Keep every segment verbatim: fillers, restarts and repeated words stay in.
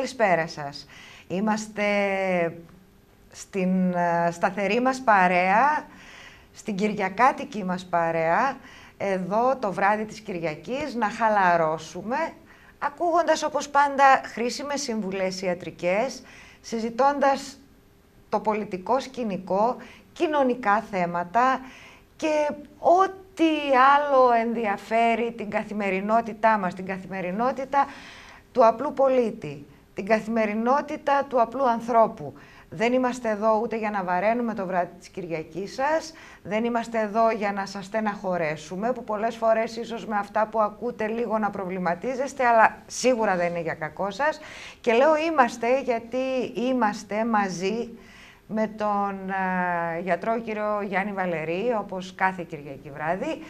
καλησπέρα σας. Είμαστε στην σταθερή μας παρέα, στην κυριακάτικη μας παρέα, εδώ το βράδυ της Κυριακής, να χαλαρώσουμε, ακούγοντας όπως πάντα χρήσιμες συμβουλές ιατρικές, συζητώντας το πολιτικό σκηνικό, κοινωνικά θέματα και ό,τι άλλο ενδιαφέρει την καθημερινότητά μας, την καθημερινότητα του απλού πολίτη, την καθημερινότητα του απλού ανθρώπου. Δεν είμαστε εδώ ούτε για να βαραίνουμε το βράδυ της Κυριακής σας, δεν είμαστε εδώ για να σας στεναχωρέσουμε, που πολλές φορές ίσως με αυτά που ακούτε λίγο να προβληματίζεστε, αλλά σίγουρα δεν είναι για κακό σας. Και λέω είμαστε γιατί είμαστε μαζί με τον uh, γιατρό κύριο Γιάννη Βαλερή, όπως κάθε Κυριακή βράδυ,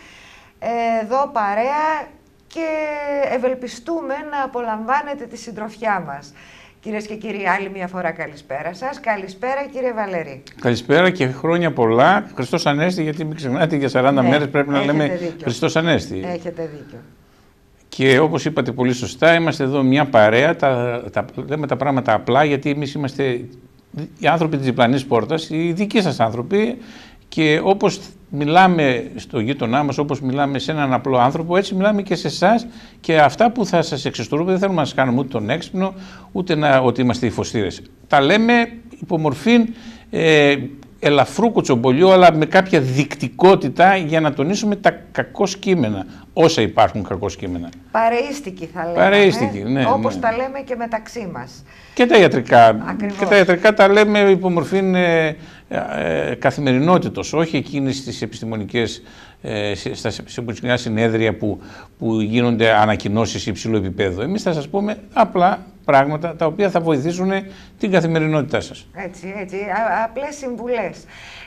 εδώ παρέα και ευελπιστούμε να απολαμβάνετε τη συντροφιά μας. Κυρίες και κύριοι, άλλη μια φορά καλησπέρα σας. Καλησπέρα κύριε Βαλερή. Καλησπέρα και χρόνια πολλά. Χριστός Ανέστη, γιατί μην ξεχνάτε για σαράντα ναι, μέρες πρέπει να λέμε δίκιο. Χριστός Ανέστη. Έχετε δίκιο. Και όπως είπατε πολύ σωστά, είμαστε εδώ μια παρέα, τα, τα, λέμε τα πράγματα απλά, γιατί εμείς είμαστε οι άνθρωποι της διπλανής πόρτας, οι δικοί σας άνθρωποι, και όπως μιλάμε στο γείτονά μας, όπως μιλάμε σε έναν απλό άνθρωπο, έτσι μιλάμε και σε εσάς, και αυτά που θα σας εξιστορούμε δεν θέλουμε να σας κάνουμε ούτε τον έξυπνο, ούτε να, ότι είμαστε οι φωστήρες. Τα λέμε υπό μορφή ε, ελαφρού κοτσομπολιού, αλλά με κάποια δεικτικότητα για να τονίσουμε τα κακώς κείμενα, όσα υπάρχουν κακώς κείμενα. Παρεΐστικη θα λέμε, Παρεΐστικη, ναι, όπως ναι. τα λέμε και μεταξύ μας. Και τα ιατρικά. Ακριβώς. Και τα ιατρικά τα λέμε υπό μορφή ε, ε, καθημερινότητος, όχι εκείνες στις επιστημονικές, ε, στα επιστημονικά συνέδρια που, που γίνονται ανακοινώσεις υψηλού επίπεδου. Εμείς θα σας πούμε απλά πράγματα τα οποία θα βοηθήσουν την καθημερινότητά σας. Έτσι, έτσι, α, απλές συμβουλές.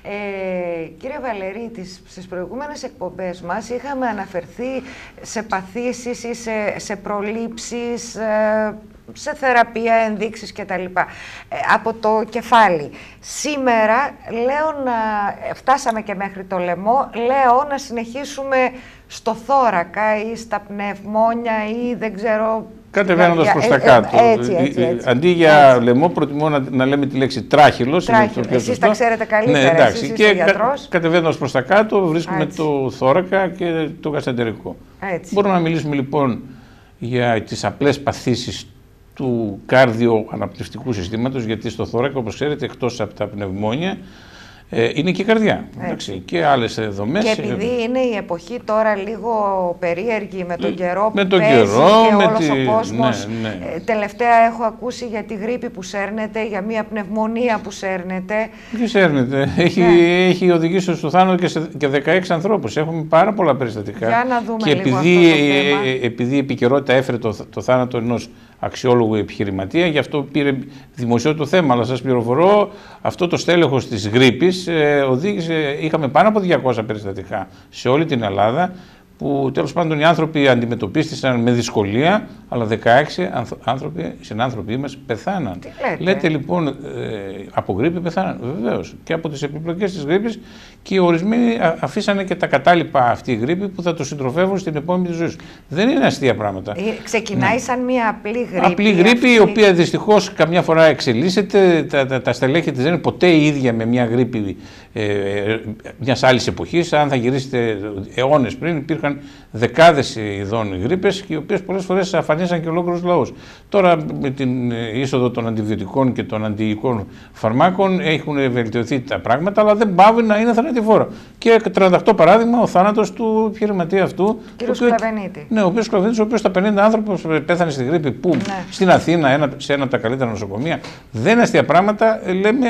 Ε, κύριε Βαλερή, τις, στις προηγούμενες εκπομπές μας είχαμε αναφερθεί σε παθήσεις ή σε, σε προλήψεις, ε, σε θεραπεία, ενδείξεις κτλ. Ε, από το κεφάλι. Σήμερα λέω να φτάσαμε και μέχρι το λαιμό, λέω να συνεχίσουμε στο θώρακα ή στα πνευμόνια ή δεν ξέρω... Κατεβαίνοντας προς τα κάτω. Ε, έτσι, έτσι, έτσι. Αντί για έτσι. λαιμό, προτιμώ να, να λέμε τη λέξη τράχυλος. Τράχυλο. Εσείς τα ξέρετε καλύτερα, ναι, εντάξει. εσείς Και είστε γιατρός. κατεβαίνοντας προς τα κάτω βρίσκουμε έτσι. το θώρακα και το γαστεντερικό. Έτσι. Μπορούμε να μιλήσουμε λοιπόν για τις απλές παθήσεις του κάρδιο-αναπνευστικού συστήματος, γιατί στο θώρακα, όπως ξέρετε, εκτός από τα πνευμόνια, Ε, είναι και η καρδιά, εντάξει, και άλλες δομές. Και επειδή είναι η εποχή τώρα λίγο περίεργη με τον καιρό που με τον παίζει καιρό, και με όλος τη... ο κόσμος, ναι, ναι. Ε, τελευταία έχω ακούσει για τη γρίπη που σέρνεται, για μια πνευμονία που σέρνεται. Τι σέρνεται, έχει, ναι. έχει οδηγήσει στο θάνατο και, σε, και δεκαέξι ανθρώπους, έχουμε πάρα πολλά περιστατικά. Για να δούμε και λίγο επειδή, αυτό το θέμα. Ε, επειδή η επικαιρότητα έφερε το, το θάνατο ενός αξιόλογου επιχειρηματία, γι' αυτό πήρε δημοσιό το θέμα, αλλά σας πληροφορώ, αυτό το στέλεχος της γρίπης ε, οδήγησε, είχαμε πάνω από διακόσια περιστατικά σε όλη την Ελλάδα, που τέλος πάντων οι άνθρωποι αντιμετωπίστησαν με δυσκολία, αλλά δεκαέξι άνθρωποι, συνάνθρωποι μας πεθάναν. Τι λέτε. λέτε λοιπόν, ε, από γρίπη πεθάναν, βεβαίως, και από τις επιπλοκές της γρίπης, και ορισμένοι αφήσανε και τα κατάλοιπα αυτή η γρίπη που θα το συντροφεύουν στην επόμενη ζωή τους. Δεν είναι αστεία πράγματα. Ε, ξεκινάει ναι. σαν μια απλή γρίπη. Απλή γρίπη, αυτή... η οποία δυστυχώς καμιά φορά εξελίσσεται, τα, τα, τα στελέχη της δεν είναι ποτέ η ίδια με μια γρίπη ε, μιας άλλης εποχής. Αν θα γυρίσετε αιώνες πριν, υπήρχαν δεκάδες ειδών γρίπες, οι οποίες πολλές φορές αφανίσαν και ολόκληρους λαούς. Τώρα με την είσοδο των αντιβιωτικών και των αντιϊκών φαρμάκων έχουν βελτιωθεί τα πράγματα, αλλά δεν πάβει να είναι θανατηφόρα. Και τριάντα οκτώ παράδειγμα ο θάνατος του επιχειρηματία αυτού. Κύριος Σκλαβενίτη. Ναι, ο οποίος Σκλαβενίτης, ο οποίος στα πενήντα άνθρωποι πέθανε στη γρίπη. Πού, ναι. Στην Αθήνα, ένα, σε ένα από τα καλύτερα νοσοκομεία. Δεν είναι αστεία πράγματα, λέμε.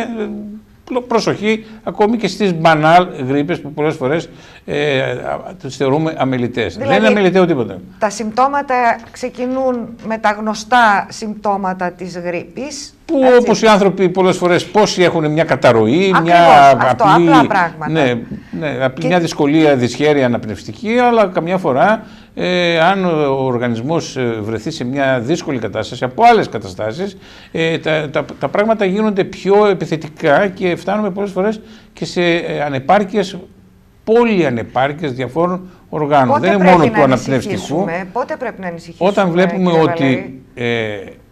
Προσοχή ακόμη και στις μπανάλ γρίπες που πολλές φορές ε, τις θεωρούμε αμελητές. Δηλαδή, δεν είναι αμεληταίο τίποτα. Τα συμπτώματα ξεκινούν με τα γνωστά συμπτώματα της γρίπης. Που έτσι. Όπως οι άνθρωποι πολλές φορές πόσοι έχουν μια καταρροή, Ακριβώς, μια αυτό, απλή, απλά πράγματα. Ναι, ναι, απλή και... μια δυσκολία, δυσχέρεια αναπνευστική, αλλά καμιά φορά ε, αν ο οργανισμός βρεθεί σε μια δύσκολη κατάσταση από άλλες καταστάσεις, ε, τα, τα, τα πράγματα γίνονται πιο επιθετικά και φτάνουμε πολλές φορές και σε ανεπάρκειες, πολυανεπάρκειες διαφόρων οργάνων. Πότε δεν είναι μόνο του αναπνευστικού. Πότε πρέπει να ανησυχήσουμε, Όταν βλέπουμε ότι ε,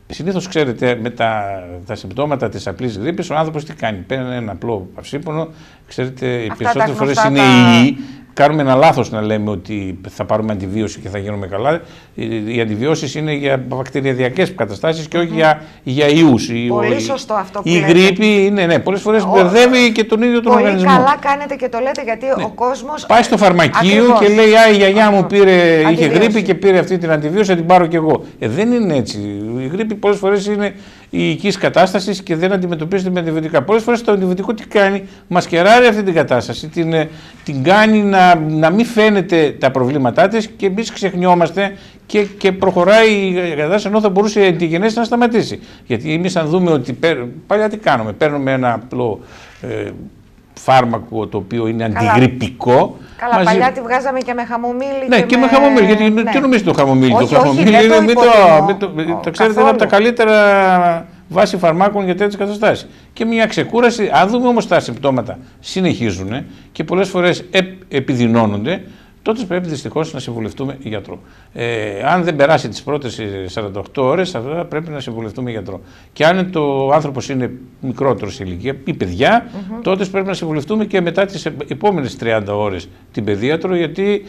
συνήθως, ξέρετε, με τα, τα συμπτώματα της απλής γρίπης, ο άνθρωπος τι κάνει? Παίρνει ένα απλό παυσίπονο, ξέρετε, οι περισσότερες φορές είναι τα... υγιή. Κάνουμε ένα λάθος να λέμε ότι θα πάρουμε αντιβίωση και θα γίνουμε καλά. Οι αντιβιώσεις είναι για βακτηριαδιακές καταστάσεις και όχι mm-hmm. για, για ιούς. Πολύ σωστό αυτό που η λέτε. Η γρίπη είναι, ναι, πολλές φορές ο... μπερδεύει και τον ίδιο τον Πολύ οργανισμό. Πολύ καλά κάνετε και το λέτε, γιατί ναι. ο κόσμος... Πάει στο φαρμακείο Ακριβώς. και λέει «Α, η γιαγιά μου πήρε, είχε γρίπη και πήρε αυτή την αντιβίωση, θα την πάρω κι εγώ». Ε, δεν είναι έτσι. Η γρίπη πολλές φορές είναι οικικής κατάστασης και δεν αντιμετωπίζεται με αντιβιωτικά. Πολλές φορές το αντιβιωτικό τι κάνει? Μασκεράρει αυτή την κατάσταση, την, την κάνει να, να μην φαίνεται τα προβλήματά της και εμείς ξεχνιόμαστε και, και προχωράει η κατάσταση, ενώ θα μπορούσε η γενέση να σταματήσει. Γιατί εμείς αν δούμε ότι παλιά τι κάνουμε? Παίρνουμε ένα απλό ε, φάρμακο το οποίο είναι αντιγρυπικό. Καλά, μαζί... παλιά τη βγάζαμε και με χαμομήλι. Ναι, και, και με, με χαμομήλι. Γιατί ναι. τι νομίζετε το χαμομήλι? Όχι, το χαμομήλι όχι, είναι. Το, το, το, το ξέρετε, είναι από τα καλύτερα βάση φαρμάκων για τέτοιες καταστάσεις. Και μια ξεκούραση. Αν δούμε όμως τα συμπτώματα συνεχίζουν και πολλές φορές επ, επιδεινώνονται, τότε πρέπει δυστυχώς να συμβουλευτούμε γιατρό. Ε, αν δεν περάσει τις πρώτες σαράντα οκτώ ώρες, θα πρέπει να συμβουλευτούμε γιατρό. Και αν το άνθρωπος είναι μικρότερο σε ηλικία ή παιδιά, mm-hmm. τότε πρέπει να συμβουλευτούμε και μετά τις επόμενες τριάντα ώρες την παιδίατρο, γιατί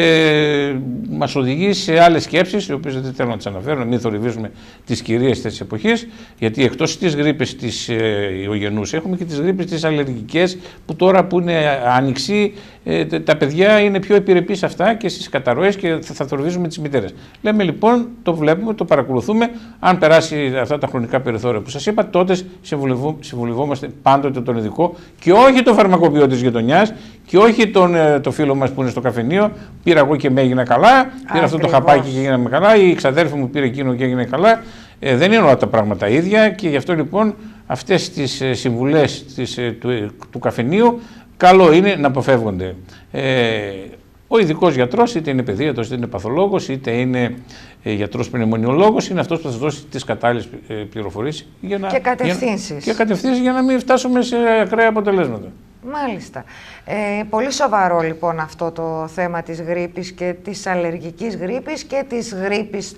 ε, μας οδηγεί σε άλλες σκέψεις, οι οποίες δεν θέλω να τις αναφέρω, να μην θορυβίζουμε τις κυρίες της εποχής, γιατί εκτός της γρίπης της ε, ιογενούς έχουμε και τις γρίπες της αλλεργικές, που τώρα που είναι άνοιξη, ε, τα παιδιά είναι πιο επιρρεπείς σε αυτά και στις καταρροές και θα θορυβίζουμε τις μητέρες. Λέμε λοιπόν, το βλέπουμε, το παρακολουθούμε. Αν περάσει αυτά τα χρονικά περιθώρια που σας είπα, τότε συμβουλευόμαστε πάντοτε τον ειδικό και όχι το φαρμακοποιό της γειτονιάς και όχι τον, το φίλο μας που είναι στο καφενείο. Πήρα εγώ και με έγινε καλά, πήρα αυτό το χαπάκι και έγιναμε καλά, η ξαδέρφη μου πήρε εκείνο και έγινε καλά. Ε, δεν είναι όλα τα πράγματα ίδια και γι' αυτό λοιπόν αυτές τις συμβουλές της, του, του καφενείου καλό είναι να αποφεύγονται. Ε, Ο ειδικός γιατρός, είτε είναι παιδίατρος, είτε είναι παθολόγος, είτε είναι ε, γιατρός πνευμονιολόγος, είναι αυτός που θα σας δώσει τις κατάλληλες ε, πληροφορίες για να, και κατευθύνσεις. Για, και κατευθύνσεις για να μην φτάσουμε σε ακραία αποτελέσματα. Μάλιστα. Ε, πολύ σοβαρό λοιπόν αυτό το θέμα της γρίπης και της αλλεργικής γρίπης και της γρίπης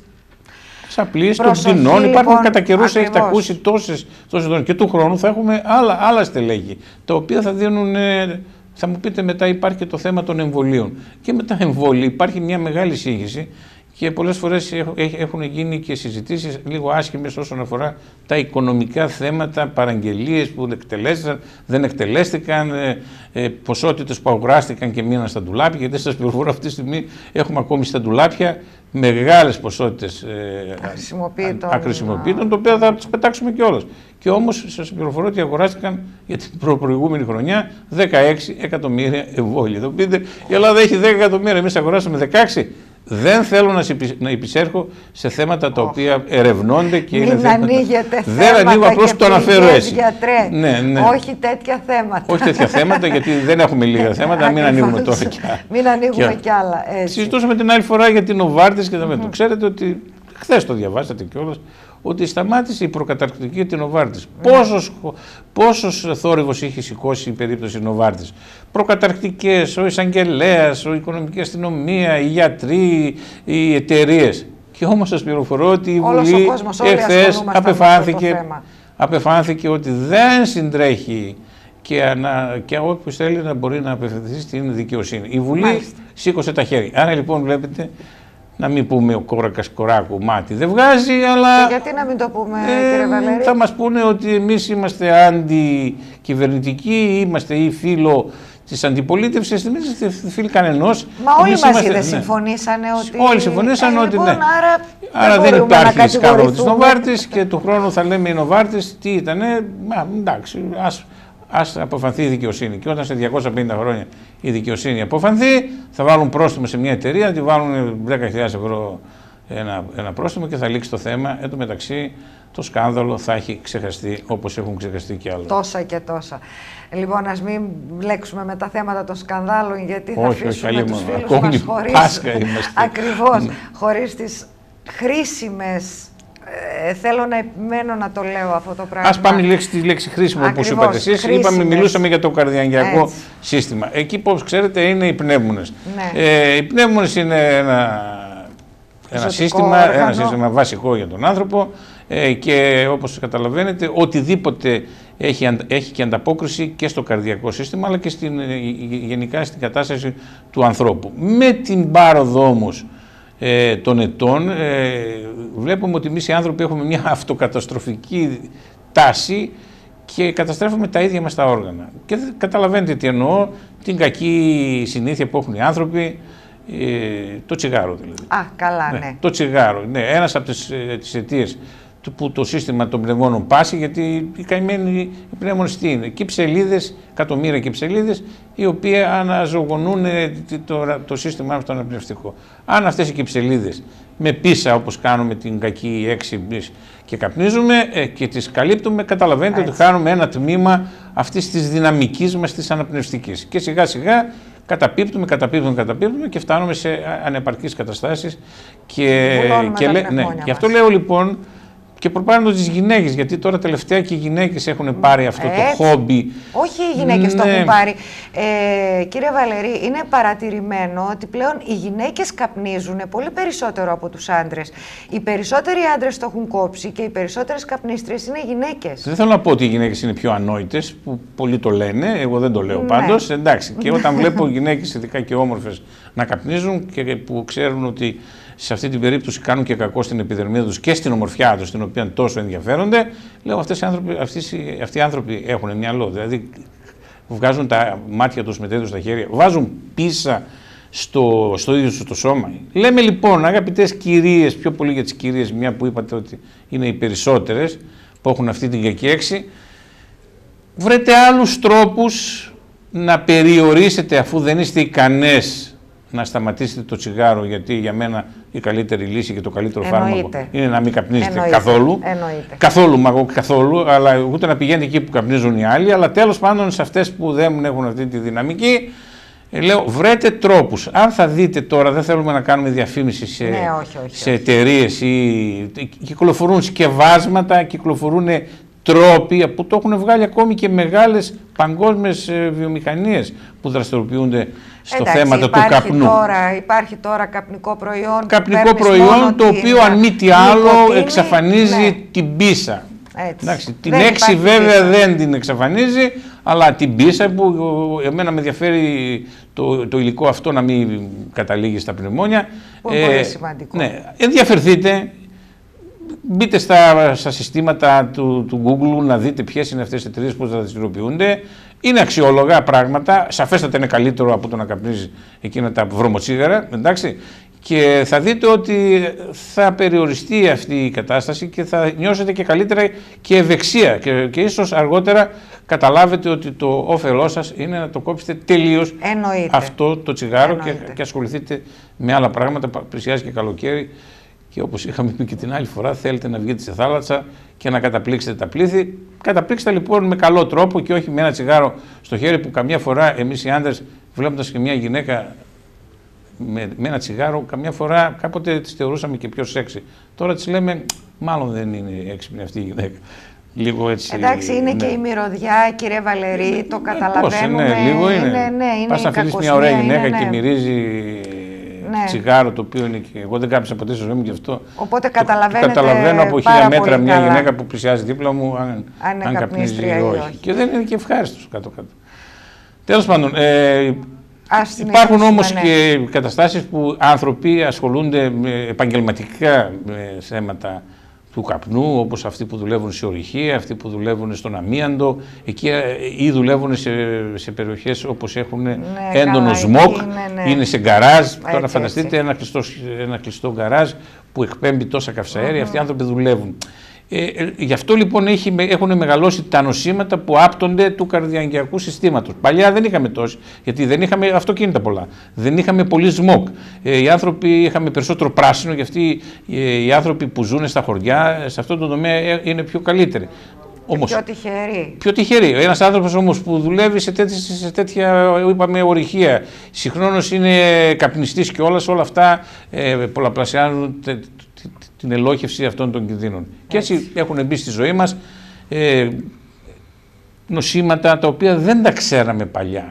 απλής, των πτηνών. Υπάρχουν κατά καιρούς, έχετε ακούσει τόσες, τόσες και του χρόνου θα έχουμε άλλα, άλλα στελέχη, τα οποία θα δίνουν. Ε, Θα μου πείτε μετά υπάρχει και το θέμα των εμβολίων. Και με τα εμβόλια υπάρχει μια μεγάλη σύγχυση και πολλές φορές έχουν γίνει και συζητήσεις λίγο άσχημες όσον αφορά τα οικονομικά θέματα, παραγγελίες που εκτελέστηκαν, δεν εκτελέστηκαν, ε, ποσότητες που αγοράστηκαν και μείναν στα ντουλάπια. Γιατί σας πληροφορώ αυτή τη στιγμή έχουμε ακόμη στα ντουλάπια μεγάλες ποσότητες ε, αχρησιμοποιητών, το οποίο θα τις πετάξουμε κιόλας. Και όμως σας πληροφορώ ότι αγοράστηκαν για την προ προηγούμενη χρονιά δεκαέξι εκατομμύρια εμβόλια. Θα πείτε, η Ελλάδα έχει δέκα εκατομμύρια, εμείς αγοράσαμε δεκαέξι. Δεν θέλω να υπησέρχω σε θέματα τα οποία ερευνώνται και μην είναι θέματα. Ανοίγετε δεν ανοίγω, απλώς το αναφέρω έτσι. Γιατρέ, ναι, ναι. Όχι τέτοια θέματα. Όχι τέτοια θέματα, γιατί δεν έχουμε λίγα θέματα, μην ανοίγουμε τώρα κι άλλα. Μην ανοίγουμε κι άλλα. Συζητούσαμε την άλλη φορά για την Νοβάρτις και mm-hmm. το ξέρετε ότι χθες το διαβάσατε κιόλας, ότι σταμάτησε η προκαταρκτική για την Νοβάρτις. Mm. Πόσος, πόσος θόρυβος είχε σηκώσει η περίπτωση Νοβάρτις. Προκαταρκτικές, ο εισαγγελέας, η οικονομική αστυνομία, οι γιατροί, οι εταιρείες. Και όμως σας πληροφορώ ότι η Βουλή εχθές απεφάνθηκε, απεφάνθηκε ότι δεν συντρέχει και, ανα, και όποιος θέλει να μπορεί να απευθυνθεί στην δικαιοσύνη. Η Βουλή Μάλιστα. σήκωσε τα χέρια. Άρα λοιπόν βλέπετε, να μην πούμε ο κόρακας κοράκου μάτι δεν βγάζει, αλλά... Και γιατί να μην το πούμε, ε, κύριε Βαλέρη? Θα μας πούνε ότι εμείς είμαστε αντικυβερνητικοί, είμαστε ή φίλο της αντιπολίτευσης, εμείς είστε φίλοι κανενός. Μα όλοι μαζί είμαστε, δεν ναι. συμφωνήσανε ότι... Όλοι συμφωνήσαν ε, ότι λοιπόν, ναι. Άρα, άρα δεν, δεν υπάρχει σκάνδαλο της Νοβάρτης και του χρόνου θα λέμε η Νοβάρτης τι ήτανε, μα εντάξει, ας... Ας αποφανθεί η δικαιοσύνη. Και όταν σε διακόσια πενήντα χρόνια η δικαιοσύνη αποφανθεί, θα βάλουν πρόστιμο σε μια εταιρεία, θα τη βάλουν δέκα χιλιάδες ευρώ ένα, ένα πρόστιμο και θα λήξει το θέμα. Εν τω μεταξύ, το σκάνδαλο θα έχει ξεχαστεί όπως έχουν ξεχαστεί και άλλα. Τόσα και τόσα. Λοιπόν, ας μην μπλέξουμε με τα θέματα των σκανδάλων, γιατί θα όχι, αφήσουμε όχι, τους μόνο. φίλους μας χωρίς, ακριβώς, ναι. χωρίς τις χρήσιμες. Ε, θέλω να επιμένω να το λέω αυτό το πράγμα. Ας πάμε λέξη, τη λέξη χρήσιμο, όπως είπατε εσείς. Είπαμε, μιλούσαμε για το καρδιαγγειακό Έτσι. σύστημα. Εκεί, όπως ξέρετε, είναι οι πνεύμονες. Ναι. Ε, οι πνεύμονες είναι ένα, ένα, σύστημα, ένα σύστημα βασικό για τον άνθρωπο. ε, και όπως καταλαβαίνετε οτιδήποτε έχει, έχει και ανταπόκριση και στο καρδιακό σύστημα αλλά και στην, γενικά στην κατάσταση του ανθρώπου. Με την πάροδο όμως ε, των ετών ε, βλέπουμε ότι εμείς οι άνθρωποι έχουμε μια αυτοκαταστροφική τάση και καταστρέφουμε τα ίδια μας τα όργανα. Και καταλαβαίνετε τι εννοώ, την κακή συνήθεια που έχουν οι άνθρωποι, ε, το τσιγάρο δηλαδή. Α, καλά, ναι. ναι. Το τσιγάρο, ναι, ένας από τις, τις αιτίες που το σύστημα των πνευμόνων πάσει, γιατί οι καημένοι οι πνεύμονες τι είναι, κυψελίδες, εκατομμύρια κυψελίδες, οι οποίοι αναζωογονούν το, το σύστημά μας το αναπνευστικό. Αν αυτές οι κυψελίδες με πίσα, όπως κάνουμε την κακή έξι και καπνίζουμε ε, και τις καλύπτουμε, καταλαβαίνετε Έτσι. ότι χάνουμε ένα τμήμα αυτής της δυναμικής μας της αναπνευστικής. Και σιγά σιγά καταπίπτουμε, καταπίπτουμε, καταπίπτουμε και φτάνουμε σε ανεπαρκείς καταστάσεις. Και, και, λέ, ναι, και αυτό λέω λοιπόν και προπάνω τις γυναίκες, γιατί τώρα τελευταία και οι γυναίκες έχουν πάρει αυτό Έτσι. το χόμπι. Όχι οι γυναίκες ναι. το έχουν πάρει. Ε, κύριε Βαλερή, είναι παρατηρημένο ότι πλέον οι γυναίκες καπνίζουν πολύ περισσότερο από τους άντρες. Οι περισσότεροι άντρες το έχουν κόψει και οι περισσότερες καπνίστριες είναι γυναίκες. Δεν θέλω να πω ότι οι γυναίκες είναι πιο ανόητες, που πολλοί το λένε, εγώ δεν το λέω ναι. πάντως. Εντάξει, και όταν βλέπω γυναίκες ειδικά και όμορφες να καπνίζουν και που ξέρουν ότι σε αυτή την περίπτωση κάνουν και κακό στην επιδερμίδα τους και στην ομορφιά τους, την οποία τόσο ενδιαφέρονται, λέω αυτές οι άνθρωποι, αυτοί, αυτοί οι άνθρωποι έχουν μυαλό. Δηλαδή βγάζουν τα μάτια τους με τα ίδια στα χέρια, βάζουν πίσα στο, στο ίδιο σου το σώμα. Λέμε λοιπόν, αγαπητές κυρίες, πιο πολύ για τις κυρίες, μια που είπατε ότι είναι οι περισσότερες που έχουν αυτή την κακή έξι, βρείτε άλλους τρόπους να περιορίσετε, αφού δεν είστε ικανές να σταματήσετε το τσιγάρο, γιατί για μένα η καλύτερη λύση και το καλύτερο Εννοείται. φάρμακο είναι να μην καπνίζετε Εννοείται. καθόλου. Εννοείται. Καθόλου, μα εγώ καθόλου, αλλά ούτε να πηγαίνετε εκεί που καπνίζουν οι άλλοι, αλλά τέλος πάντων σε αυτές που δεν έχουν αυτή τη δυναμική, ε, λέω βρέτε τρόπους. Αν θα δείτε τώρα, δεν θέλουμε να κάνουμε διαφήμιση σε, ναι, όχι, όχι, σε όχι. εταιρείες ή κυκλοφορούν σκευάσματα, κυκλοφορούν τρόποι που το έχουν βγάλει ακόμη και μεγάλες παγκόσμιες βιομηχανίες που δραστηριοποιούνται στο Εντάξει, θέμα του καπνού. Τώρα, υπάρχει τώρα καπνικό προϊόν. Καπνικό προϊόν το οποίο αν μη τι άλλο νοικοτήνη, εξαφανίζει ναι. την πίσα. Εντάξει, την έξι βέβαια πίσα. δεν την εξαφανίζει, αλλά την πίσα που εμένα με ενδιαφέρει το, το υλικό αυτό να μην καταλήγει στα πνευμόνια. Που είναι ε, πολύ σημαντικό. Ναι, ενδιαφερθείτε. Μπείτε στα, στα συστήματα του, του Google να δείτε ποιες είναι αυτές οι εταιρείες που δραστηριοποιούνται. Είναι αξιόλογα πράγματα. Σαφέστατα είναι καλύτερο από το να καπνίζει εκείνα τα βρωμοτσίγαρα. Εντάξει. Και θα δείτε ότι θα περιοριστεί αυτή η κατάσταση και θα νιώσετε και καλύτερα και ευεξία. Και, και ίσως αργότερα καταλάβετε ότι το όφελό σας είναι να το κόψετε τελείως Εννοείται. αυτό το τσιγάρο και, και ασχοληθείτε με άλλα πράγματα. Πλησιάζει και καλοκαίρι. Και όπως είχαμε πει και την άλλη φορά, θέλετε να βγείτε σε θάλασσα και να καταπλήξετε τα πλήθη. Καταπλήξτε λοιπόν με καλό τρόπο και όχι με ένα τσιγάρο στο χέρι που καμιά φορά εμείς οι άντρες, βλέποντας και μια γυναίκα με, με ένα τσιγάρο, καμιά φορά κάποτε τις θεωρούσαμε και πιο σεξι. Τώρα τις λέμε, μάλλον δεν είναι έξυπνη αυτή η γυναίκα. Λίγο έτσι, εντάξει, είναι ναι. και η μυρωδιά, κύριε Βαλερή, ναι, το ναι, καταλαβαίνουμε. Ναι, λίγο είναι. είναι, ναι, είναι Πας να φιλείς μια ωραία γυναίκα είναι, ναι. και μυρίζει ναι. τσιγάρο, το οποίο είναι και εγώ δεν κάπισα ποτέ στη ζωή μου γι' αυτό. Οπότε καταλαβαίνετε. Το, το καταλαβαίνω από χίλια μέτρα μια καλά. γυναίκα που πλησιάζει δίπλα μου, αν, αν, αν καπνίζει ή όχι. όχι. Και δεν είναι και ευχάριστος κάτω-κάτω. Τέλος πάντων, ε, Ας υπάρχουν όμως ναι. και καταστάσεις που άνθρωποι ασχολούνται με επαγγελματικά με θέματα του καπνού, όπως αυτοί που δουλεύουν σε ορυχεία, αυτοί που δουλεύουν στον αμίαντο, εκεί ή δουλεύουν σε, σε περιοχές όπως έχουν ναι, έντονο σμοκ, ναι, ναι. είναι σε γκαράζ. Έτσι, τώρα φανταστείτε ένα κλειστό, ένα κλειστό γκαράζ που εκπέμπει τόσα καυσαέρια, mm-hmm. αυτοί οι άνθρωποι δουλεύουν. Ε, ε, γι' αυτό λοιπόν έχει, έχουν μεγαλώσει τα νοσήματα που άπτονται του καρδιαγγειακού συστήματος. Παλιά δεν είχαμε τόση, γιατί δεν είχαμε αυτοκίνητα πολλά. Δεν είχαμε πολύ σμοκ. Ε, οι άνθρωποι είχαμε περισσότερο πράσινο, γιατί ε, οι άνθρωποι που ζουν στα χωριά, σε αυτό το τομέα ε, είναι πιο καλύτεροι. Όμως, πιο τυχεροί. Πιο τυχεροί. Ένας άνθρωπος όμως που δουλεύει σε τέτοια, σε τέτοια είπαμε, ορυχεία, συγχρόνως είναι καπνιστής και όλα, όλα αυτά ε, πολλαπλασιάζουν τε, την ελόχευση αυτών των κινδύνων. Έτσι. Και έτσι έχουν μπει στη ζωή μας ε, νοσήματα τα οποία δεν τα ξέραμε παλιά.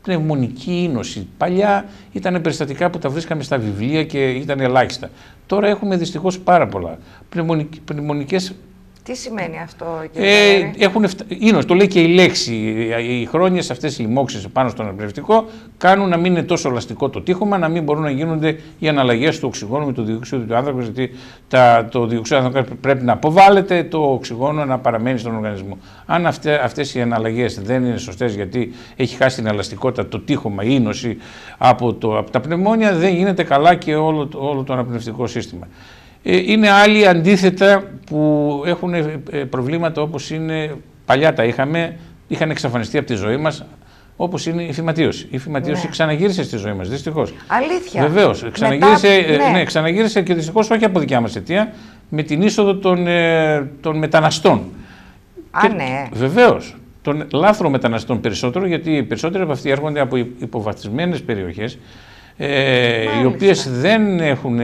πνευμονική ίνωση. Παλιά ήταν περιστατικά που τα βρίσκαμε στα βιβλία και ήταν ελάχιστα. Τώρα έχουμε δυστυχώς πάρα πολλά. Πνευμονικές. Τι σημαίνει αυτό, κύριε ε, έχουν εφτα... Ίνωση, το λέει και η λέξη. Οι χρόνιες αυτές οι λοιμώξεις πάνω στον αναπνευστικό κάνουν να μην είναι τόσο ελαστικό το τείχομα, να μην μπορούν να γίνονται οι αναλλαγές του οξυγόνου με το διοξείδιο του άνθρακα, γιατί τα, το διοξείδιο του άνθρακα πρέπει να αποβάλλεται, το οξυγόνο να παραμένει στον οργανισμό. Αν αυτές, αυτές οι αναλλαγές δεν είναι σωστές, γιατί έχει χάσει την ελαστικότητα το τείχομα, η ίνωση από, το, από τα πνευμόνια, δεν γίνεται καλά και όλο, όλο το αναπνευστικό σύστημα. Είναι άλλοι αντίθετα που έχουν προβλήματα όπως είναι, παλιά τα είχαμε, είχαν εξαφανιστεί από τη ζωή μας, όπως είναι η φυματίωση. Η φυματίωση ναι. ξαναγύρισε στη ζωή μας, δυστυχώς. Αλήθεια. Βεβαίως. Ξαναγύρισε, Μετά, ναι. ναι, ξαναγύρισε και δυστυχώς όχι από δικιά μας αιτία, με την είσοδο των, των μεταναστών. Α, και, ναι. Βεβαίως. Των λάθρο μεταναστών περισσότερο, γιατί οι περισσότεροι από αυτοί έρχονται από υποβαθμισμένες περιοχές, ε, οι οποίες δεν έχουν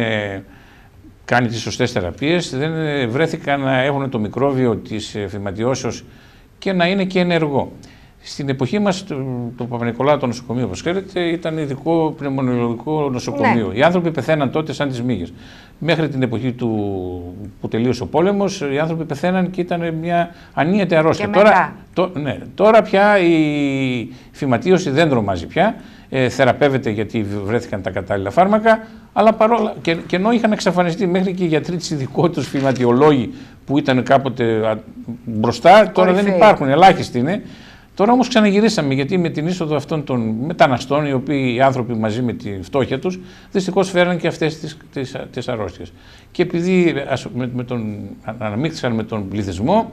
κάνει τις σωστές θεραπείες, δεν βρέθηκαν να έχουν το μικρόβιο της φυματιώσεως και να είναι και ενεργό. Στην εποχή μας, το, το Παπα-Νικολάου το νοσοκομείο, όπως ξέρετε, ήταν ειδικό πνευμονολογικό νοσοκομείο. Ναι. Οι άνθρωποι πεθαίναν τότε σαν τις μύγες. Μέχρι την εποχή του, που τελείωσε ο πόλεμος, οι άνθρωποι πεθαίναν και ήταν μια ανίατη αρρώστια. Τώρα, το, ναι, τώρα πια η φυματίωση δεν τρομάζει πια. Ε, θεραπεύεται γιατί βρέθηκαν τα κατάλληλα φάρμακα, αλλά παρόλα και, και ενώ είχαν εξαφανιστεί μέχρι και οι γιατροί της ειδικότητας φυματιολόγοι που ήταν κάποτε α, μπροστά, τώρα Κορυφή. Δεν υπάρχουν, ελάχιστοι είναι. Τώρα όμως ξαναγυρίσαμε, γιατί με την είσοδο αυτών των μεταναστών, οι οποίοι οι άνθρωποι μαζί με τη φτώχεια τους, δυστυχώς φέραν και αυτές τις, τις, τις αρρώστιες. Και επειδή με, με τον, αναμίχθησαν με τον πληθυσμό,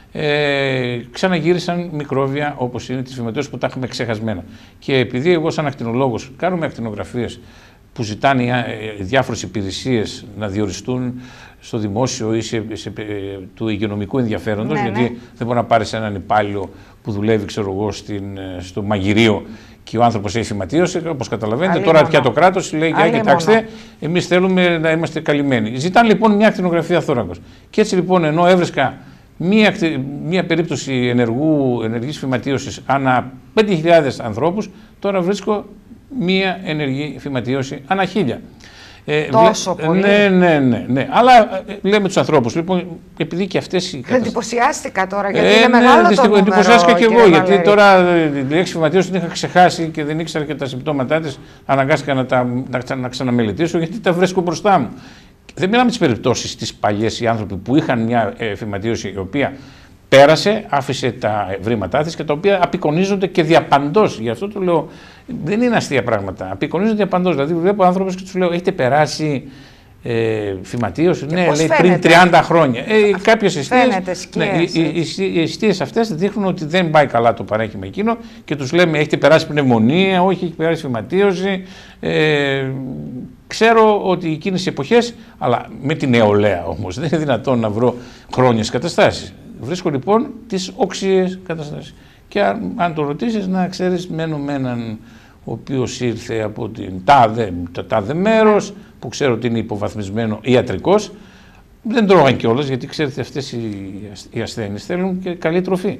Ε, ξαναγύρισαν μικρόβια όπως είναι τις φυματιώσεις που τα έχουμε ξεχασμένα. Και επειδή εγώ σαν ακτινολόγος κάνουμε ακτινογραφίες που ζητάνε οι διάφορες υπηρεσίες να διοριστούν στο δημόσιο ή σε, σε, του υγειονομικού ενδιαφέροντος, ναι, γιατί ναι. δεν μπορεί να πάρεις έναν υπάλληλο που δουλεύει, ξέρω εγώ, στην, στο μαγειρίο και ο άνθρωπος έχει φυματίωση, όπως καταλαβαίνετε. Άλλη τώρα μόνο. Πια το κράτος λέει: για κοιτάξτε, εμείς θέλουμε να είμαστε καλυμμένοι. Ζητάνε λοιπόν μια ακτινογραφία θώρακος. Και έτσι λοιπόν, ενώ έβρισκα Μία, μία περίπτωση ενεργού, ενεργής φυματίωσης ανά πέντε χιλιάδες ανθρώπους, τώρα βρίσκω μία ενεργή φυματίωση ανά χίλια. Ε, Τόσο βλέ... πολύ. Ναι, ναι, ναι, ναι. Αλλά ε, λέμε τους ανθρώπους, λοιπόν, επειδή και αυτές οι... Εντυπωσιάστηκα τώρα, γιατί ε, είναι ναι, μεγάλο το νούμερο. Εντυπωσιάστηκα και εγώ, γιατί Βαλέρη. Τώρα η λέξη φυματίωση την είχα ξεχάσει και δεν ήξερα και τα συμπτώματά της. Αναγκάστηκα να τα να, να ξαναμελετήσω, γιατί τα βρίσκω μπροστά μου. Δεν μιλάμε τις περιπτώσεις τις παλιές, οι άνθρωποι που είχαν μια ε, φυματίωση η οποία πέρασε, άφησε τα ευρήματά της και τα οποία απεικονίζονται και διαπαντός. Γι' αυτό το λέω, δεν είναι αστεία πράγματα. Απεικονίζονται διαπαντός. Δηλαδή, βλέπω άνθρωπους και τους λέω: έχετε περάσει ε, φυματίωση? Ναι, λέει, πριν τριάντα χρόνια. Ε, κάποιες αιστείες, ναι, οι αιστείες αυτές δείχνουν ότι δεν πάει καλά το παρέχημα εκείνο και τους λέμε: έχετε περάσει πνευμονία? Όχι, έχει περάσει φυματίωση. Ε, Ξέρω ότι εκείνες οι εποχές, αλλά με την νεολαία όμως, δεν είναι δυνατόν να βρω χρόνιες καταστάσεις. Βρίσκω λοιπόν τις όξιες καταστάσεις. Και αν, αν το ρωτήσεις, να ξέρεις, μένω με έναν ο οποίος ήρθε από την τάδε, το τάδε μέρος, που ξέρω ότι είναι υποβαθμισμένο ιατρικός. Δεν τρώγαν κιόλας, γιατί ξέρετε αυτές οι, οι ασθένειες θέλουν και καλή τροφή.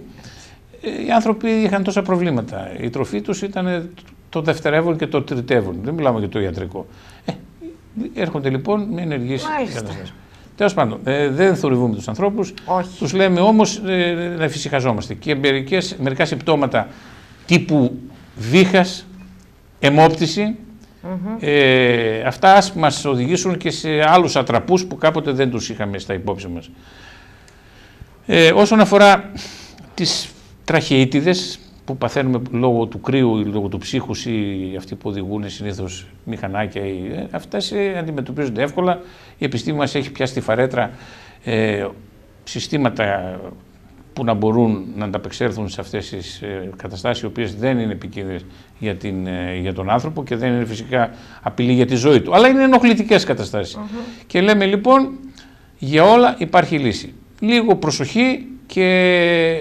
Οι άνθρωποι είχαν τόσα προβλήματα. Η τροφή τους ήταν το δευτερεύον και το τριτεύον. Δεν μιλάμε για το ιατρικό. Ε, έρχονται λοιπόν με ενεργείς καταστάσεις. Τέλος πάντων, ε, δεν θορυβούμε τους ανθρώπους. Τους λέμε όμως ε, να εφησυχαζόμαστε. Και μερικές, μερικά συμπτώματα τύπου βήχας, αιμόπτυση, mm-hmm. ε, αυτά ας μας οδηγήσουν και σε άλλους ατραπούς που κάποτε δεν τους είχαμε στα υπόψη μας. Ε, όσον αφορά τις τραχεΐτιδες που παθαίνουμε λόγω του κρύου ή λόγω του ψύχους, ή αυτοί που οδηγούν συνήθως μηχανάκια, ή, ε, αυτές ε, αντιμετωπίζονται εύκολα. Η επιστήμη μας έχει πια στη φαρέτρα ε, συστήματα που να μπορούν να ανταπεξέλθουν σε αυτές τις ε, καταστάσεις, οι οποίες δεν είναι επικίνδυνες για, την, ε, για τον άνθρωπο και δεν είναι φυσικά απειλή για τη ζωή του, αλλά είναι ενοχλητικές καταστάσεις. Mm-hmm. Και λέμε λοιπόν, για όλα υπάρχει λύση. Λίγο προσοχή και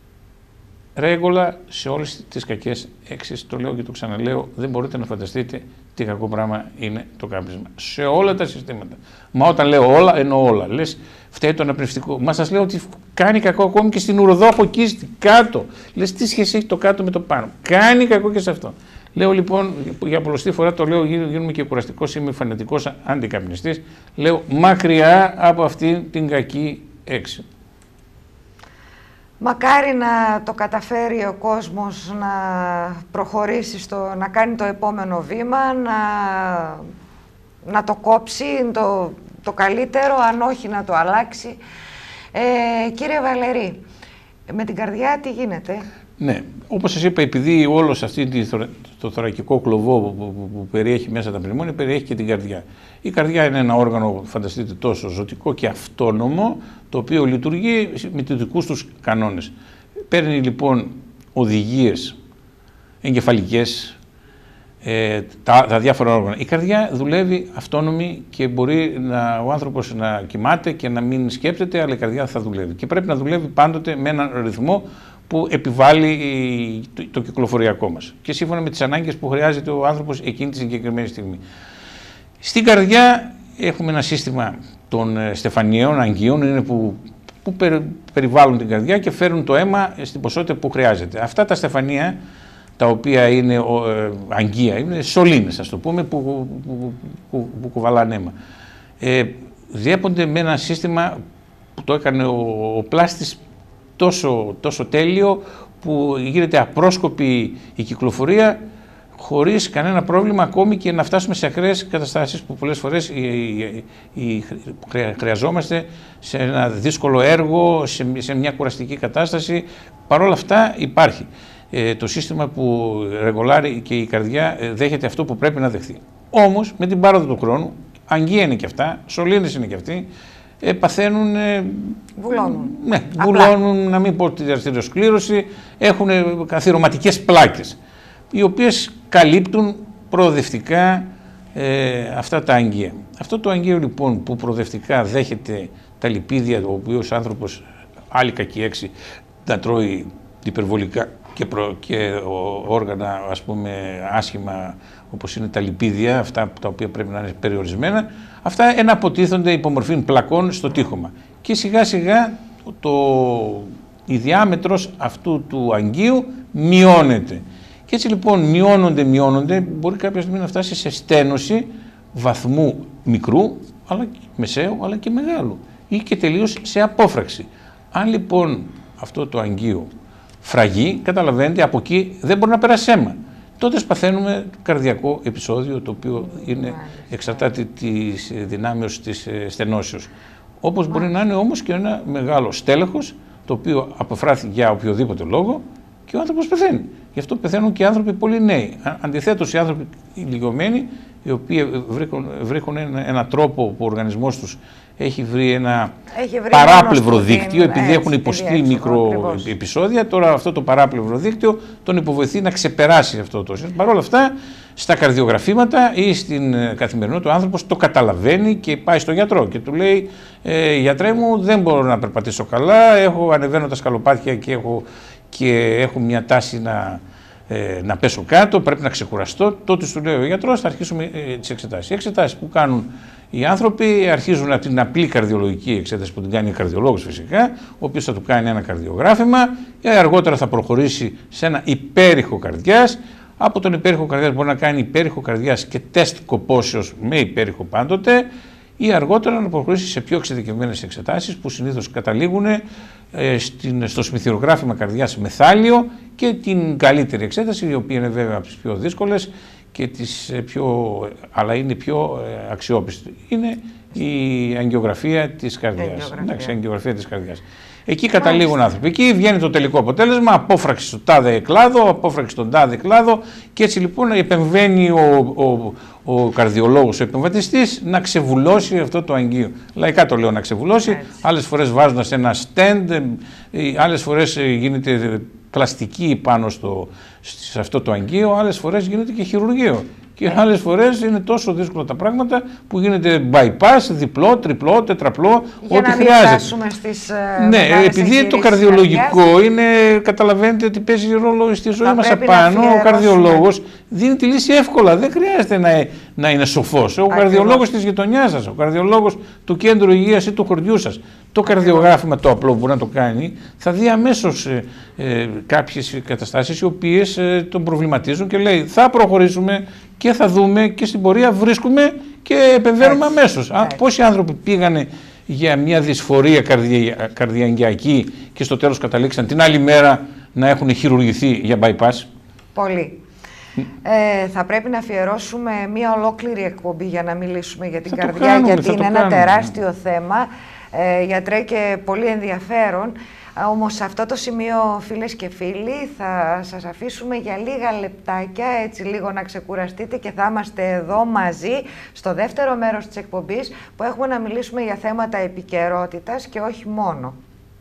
ρέγγολα σε όλες τις κακές έξεις. Το λέω και το ξαναλέω, δεν μπορείτε να φανταστείτε τι κακό πράγμα είναι το κάπνισμα. Σε όλα τα συστήματα. Μα όταν λέω όλα, εννοώ όλα. Λες, φταίει το αναπνευστικό. Μα σας λέω ότι κάνει κακό ακόμη και στην ουροδό από εκεί κάτω. Λες, τι σχέση έχει το κάτω με το πάνω? Κάνει κακό και σε αυτό. Λέω λοιπόν, για πολλωστή φορά το λέω, γίνομαι και κουραστικός, είμαι φανατικός αντικαπνιστής, λέω μακριά από αυτή την κακή έξι. Μακάρι να το καταφέρει ο κόσμος να προχωρήσει, στο, να κάνει το επόμενο βήμα, να, να το κόψει, το, το καλύτερο, αν όχι να το αλλάξει. Ε, κύριε Βαλερή, με την καρδιά τι γίνεται? Ναι, όπως σας είπα, επειδή όλος αυτή το θωρακικό κλωβό που, που, που περιέχει μέσα τα πνευμόνια, περιέχει και την καρδιά. Η καρδιά είναι ένα όργανο, φανταστείτε, τόσο ζωτικό και αυτόνομο, το οποίο λειτουργεί με τους δικούς τους κανόνες. Παίρνει λοιπόν οδηγίες εγκεφαλικές, ε, τα, τα διάφορα όργανα. Η καρδιά δουλεύει αυτόνομη και μπορεί να, ο άνθρωπος να κοιμάται και να μην σκέπτεται, αλλά η καρδιά θα δουλεύει. Και πρέπει να δουλεύει πάντοτε με έναν ρυθμό που επιβάλλει το, το κυκλοφοριακό μας και σύμφωνα με τις ανάγκες που χρειάζεται ο άνθρωπος εκείνη τη συγκεκριμένη στιγμή. Στην καρδιά έχουμε ένα σύστημα των στεφανιαίων αγγείων, είναι που, που περι, περιβάλλουν την καρδιά και φέρουν το αίμα στην ποσότητα που χρειάζεται. Αυτά τα στεφανία, τα οποία είναι ε, αγγεία, είναι σωλήνες, ας το πούμε, που, που, που, που, που κουβαλάνε αίμα. Ε, διέπονται με ένα σύστημα που το έκανε ο, ο πλάστης τόσο, τόσο τέλειο, που γίνεται απρόσκοπη η κυκλοφορία χωρίς κανένα πρόβλημα, ακόμη και να φτάσουμε σε ακραίες καταστάσεις που πολλές φορές η, η, η, χρειαζόμαστε σε ένα δύσκολο έργο, σε, σε μια κουραστική κατάσταση. Παρ' όλα αυτά υπάρχει ε, το σύστημα που ρεγολάρει και η καρδιά ε, δέχεται αυτό που πρέπει να δεχθεί. Όμως με την πάροδο του χρόνου, αγγεία είναι και αυτά, σωλήνες είναι και αυτοί, Ε, παθαίνουν, ε, βουλώνουν. Ναι, βουλώνουν, να μην πω τη αρτεριοσκλήρωση, έχουν καθυρωματικές πλάκες, οι οποίες καλύπτουν προοδευτικά ε, αυτά τα αγγεία. Αυτό το αγγείο λοιπόν που προοδευτικά δέχεται τα λιπίδια, ο οποίος άνθρωπος, άλλη κακή έξι, τα τρώει υπερβολικά και, προ, και όργανα, ας πούμε, άσχημα, όπως είναι τα λιπίδια, αυτά τα οποία πρέπει να είναι περιορισμένα, αυτά εναποτίθονται υπομορφή πλακών στο τείχομα. Και σιγά σιγά το, η διάμετρος αυτού του αγγείου μειώνεται. Και έτσι λοιπόν μειώνονται, μειώνονται, μπορεί κάποια στιγμή να φτάσει σε στένωση βαθμού μικρού, αλλά μεσαίου, αλλά και μεγάλου, ή και τελείως σε απόφραξη. Αν λοιπόν αυτό το αγγείο φραγεί, καταλαβαίνετε, από εκεί δεν μπορεί να περάσει αίμα. Τότε παθαίνουμε καρδιακό επεισόδιο, το οποίο είναι, εξαρτάται της δυνάμεως της στενώσεως. Όπως μπορεί να είναι όμως και ένα μεγάλο στέλεχος, το οποίο αποφράθη για οποιοδήποτε λόγο και ο άνθρωπος πεθαίνει. Γι' αυτό πεθαίνουν και οι άνθρωποι πολύ νέοι. Αντιθέτως, οι άνθρωποι ηλικιωμένοι, οι οποίοι βρίσκουν ένα, ένα τρόπο που ο οργανισμός τους έχει βρει ένα έχει βρει παράπλευρο δίκτυο, την, επειδή έτσι, έχουν υποστεί μικρό επεισόδια, τώρα αυτό το παράπλευρο δίκτυο τον υποβοηθεί να ξεπεράσει αυτό το σύστημα. Παρ' όλα αυτά, στα καρδιογραφήματα ή στην καθημερινότητα ο άνθρωπος το καταλαβαίνει και πάει στο γιατρό και του λέει ε, γιατρέ μου, δεν μπορώ να περπατήσω καλά, έχω, ανεβαίνω τα σκαλοπάτια και έχω, και έχω μια τάση να, ε, να πέσω κάτω, πρέπει να ξεκουραστώ. Τότε του λέει ο γιατρός, θα αρχίσουμε ε, τις εξετάσεις. Οι εξετάσεις που κάνουν οι άνθρωποι αρχίζουν από την απλή καρδιολογική εξέταση που την κάνει ο καρδιολόγος φυσικά, ο οποίος θα του κάνει ένα καρδιογράφημα και αργότερα θα προχωρήσει σε ένα υπέρηχο καρδιάς. Από τον υπέρηχο καρδιάς μπορεί να κάνει υπέρηχο καρδιάς και τεστ κοπόσεως με υπέρηχο πάντοτε, ή αργότερα να προχωρήσει σε πιο εξειδικευμένες εξετάσεις που συνήθως καταλήγουν ε, στην, στο σμηθυρογράφημα καρδιάς με θάλιο, και την καλύτερη εξέταση, η οποία είναι βέβαια από τις πιο δύσκολες και τις πιο, αλλά είναι πιο ε, αξιόπιστη, είναι η αγγιογραφία της καρδιάς. Εντάξει, αγγιογραφία της καρδιάς. Εκεί καταλήγουν άνθρωποι. Εκεί βγαίνει το τελικό αποτέλεσμα, απόφραξη στο τάδε κλάδο, απόφραξη στον τάδε κλάδο, και έτσι λοιπόν επεμβαίνει ο, ο, ο καρδιολόγος, ο επεμβατιστής, να ξεβουλώσει αυτό το αγγείο. Λαϊκά το λέω, να ξεβουλώσει, άλλες φορές βάζοντας ένα stand, άλλες φορές γίνεται πλαστική πάνω στο, σε αυτό το αγγείο, άλλες φορές γίνεται και χειρουργείο. Και ε. άλλες φορές είναι τόσο δύσκολα τα πράγματα που γίνεται bypass, διπλό, τριπλό, τετραπλό, για ό,τι να χρειάζεται. Μην στις, ναι, επειδή το καρδιολογικό είναι, καταλαβαίνετε ότι παίζει ρόλο στη ζωή μας απάνω, ο καρδιολόγος δίνει τη λύση εύκολα. Δεν χρειάζεται να, να είναι σοφός. Ο καρδιολόγος της γειτονιάς σας, ο καρδιολόγος του κέντρου υγείας ή του χωριού σας. Το καρδιογράφημα το απλό που μπορεί να το κάνει, θα δει αμέσως ε, ε, κάποιες καταστάσεις οι οποίες ε, τον προβληματίζουν και λέει θα προχωρήσουμε και θα δούμε και στην πορεία βρίσκουμε και επεμβαίνουμε αμέσως. Α, πόσοι άνθρωποι πήγανε για μια δυσφορία καρδια, καρδιαγγειακή και στο τέλος καταλήξαν την άλλη μέρα να έχουν χειρουργηθεί για bypass? Πολλοί. Ε, θα πρέπει να αφιερώσουμε μία ολόκληρη εκπομπή για να μιλήσουμε για την θα καρδιά, κάνουμε, γιατί είναι ένα κάνουμε. τεράστιο θέμα, ε, γιατρέ, και πολύ ενδιαφέρον. Όμως σε αυτό το σημείο, φίλες και φίλοι, θα σας αφήσουμε για λίγα λεπτάκια, έτσι λίγο να ξεκουραστείτε, και θα είμαστε εδώ μαζί στο δεύτερο μέρος της εκπομπής που έχουμε να μιλήσουμε για θέματα επικαιρότητας και όχι μόνο.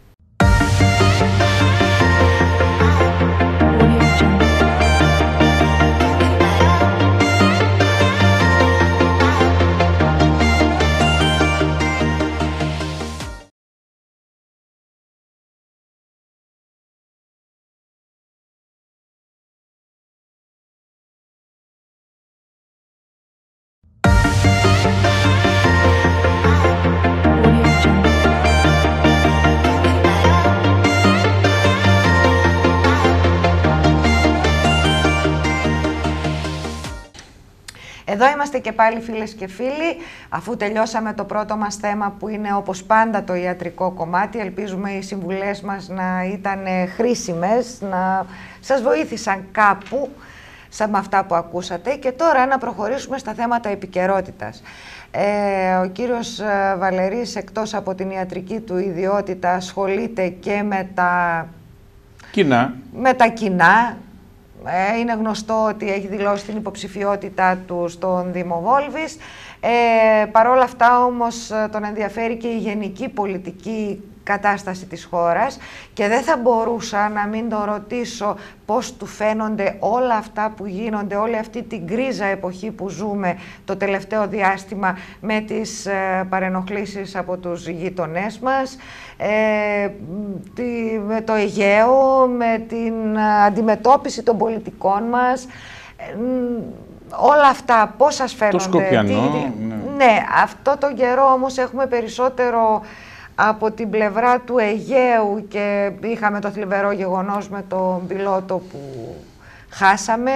Εδώ είμαστε και πάλι, φίλες και φίλοι, αφού τελειώσαμε το πρώτο μας θέμα που είναι όπως πάντα το ιατρικό κομμάτι. Ελπίζουμε οι συμβουλές μας να ήταν χρήσιμες, να σας βοήθησαν κάπου σαν με αυτά που ακούσατε. Και τώρα να προχωρήσουμε στα θέματα επικαιρότητας. Ε, ο κύριος Βαλερής, εκτός από την ιατρική του ιδιότητα, ασχολείται και με τα κοινά. Με τα κοινά. Είναι γνωστό ότι έχει δηλώσει την υποψηφιότητά του στον Δήμο Βόλβης. Ε, Παρ' όλα αυτά όμως τον ενδιαφέρει και η γενική πολιτική κατάσταση της χώρας και δεν θα μπορούσα να μην τον ρωτήσω πώς του φαίνονται όλα αυτά που γίνονται, όλη αυτή την γκρίζα εποχή που ζούμε το τελευταίο διάστημα με τις ε, παρενοχλήσεις από τους γείτονές μας, ε, τη, με το Αιγαίο, με την αντιμετώπιση των πολιτικών μας, ε, όλα αυτά πώς σας φαίνονται? Το Σκοπιανό. Τι, ναι. ναι, αυτό τον καιρό όμως έχουμε περισσότερο από την πλευρά του Αιγαίου και είχαμε το θλιβερό γεγονός με τον πιλότο που χάσαμε.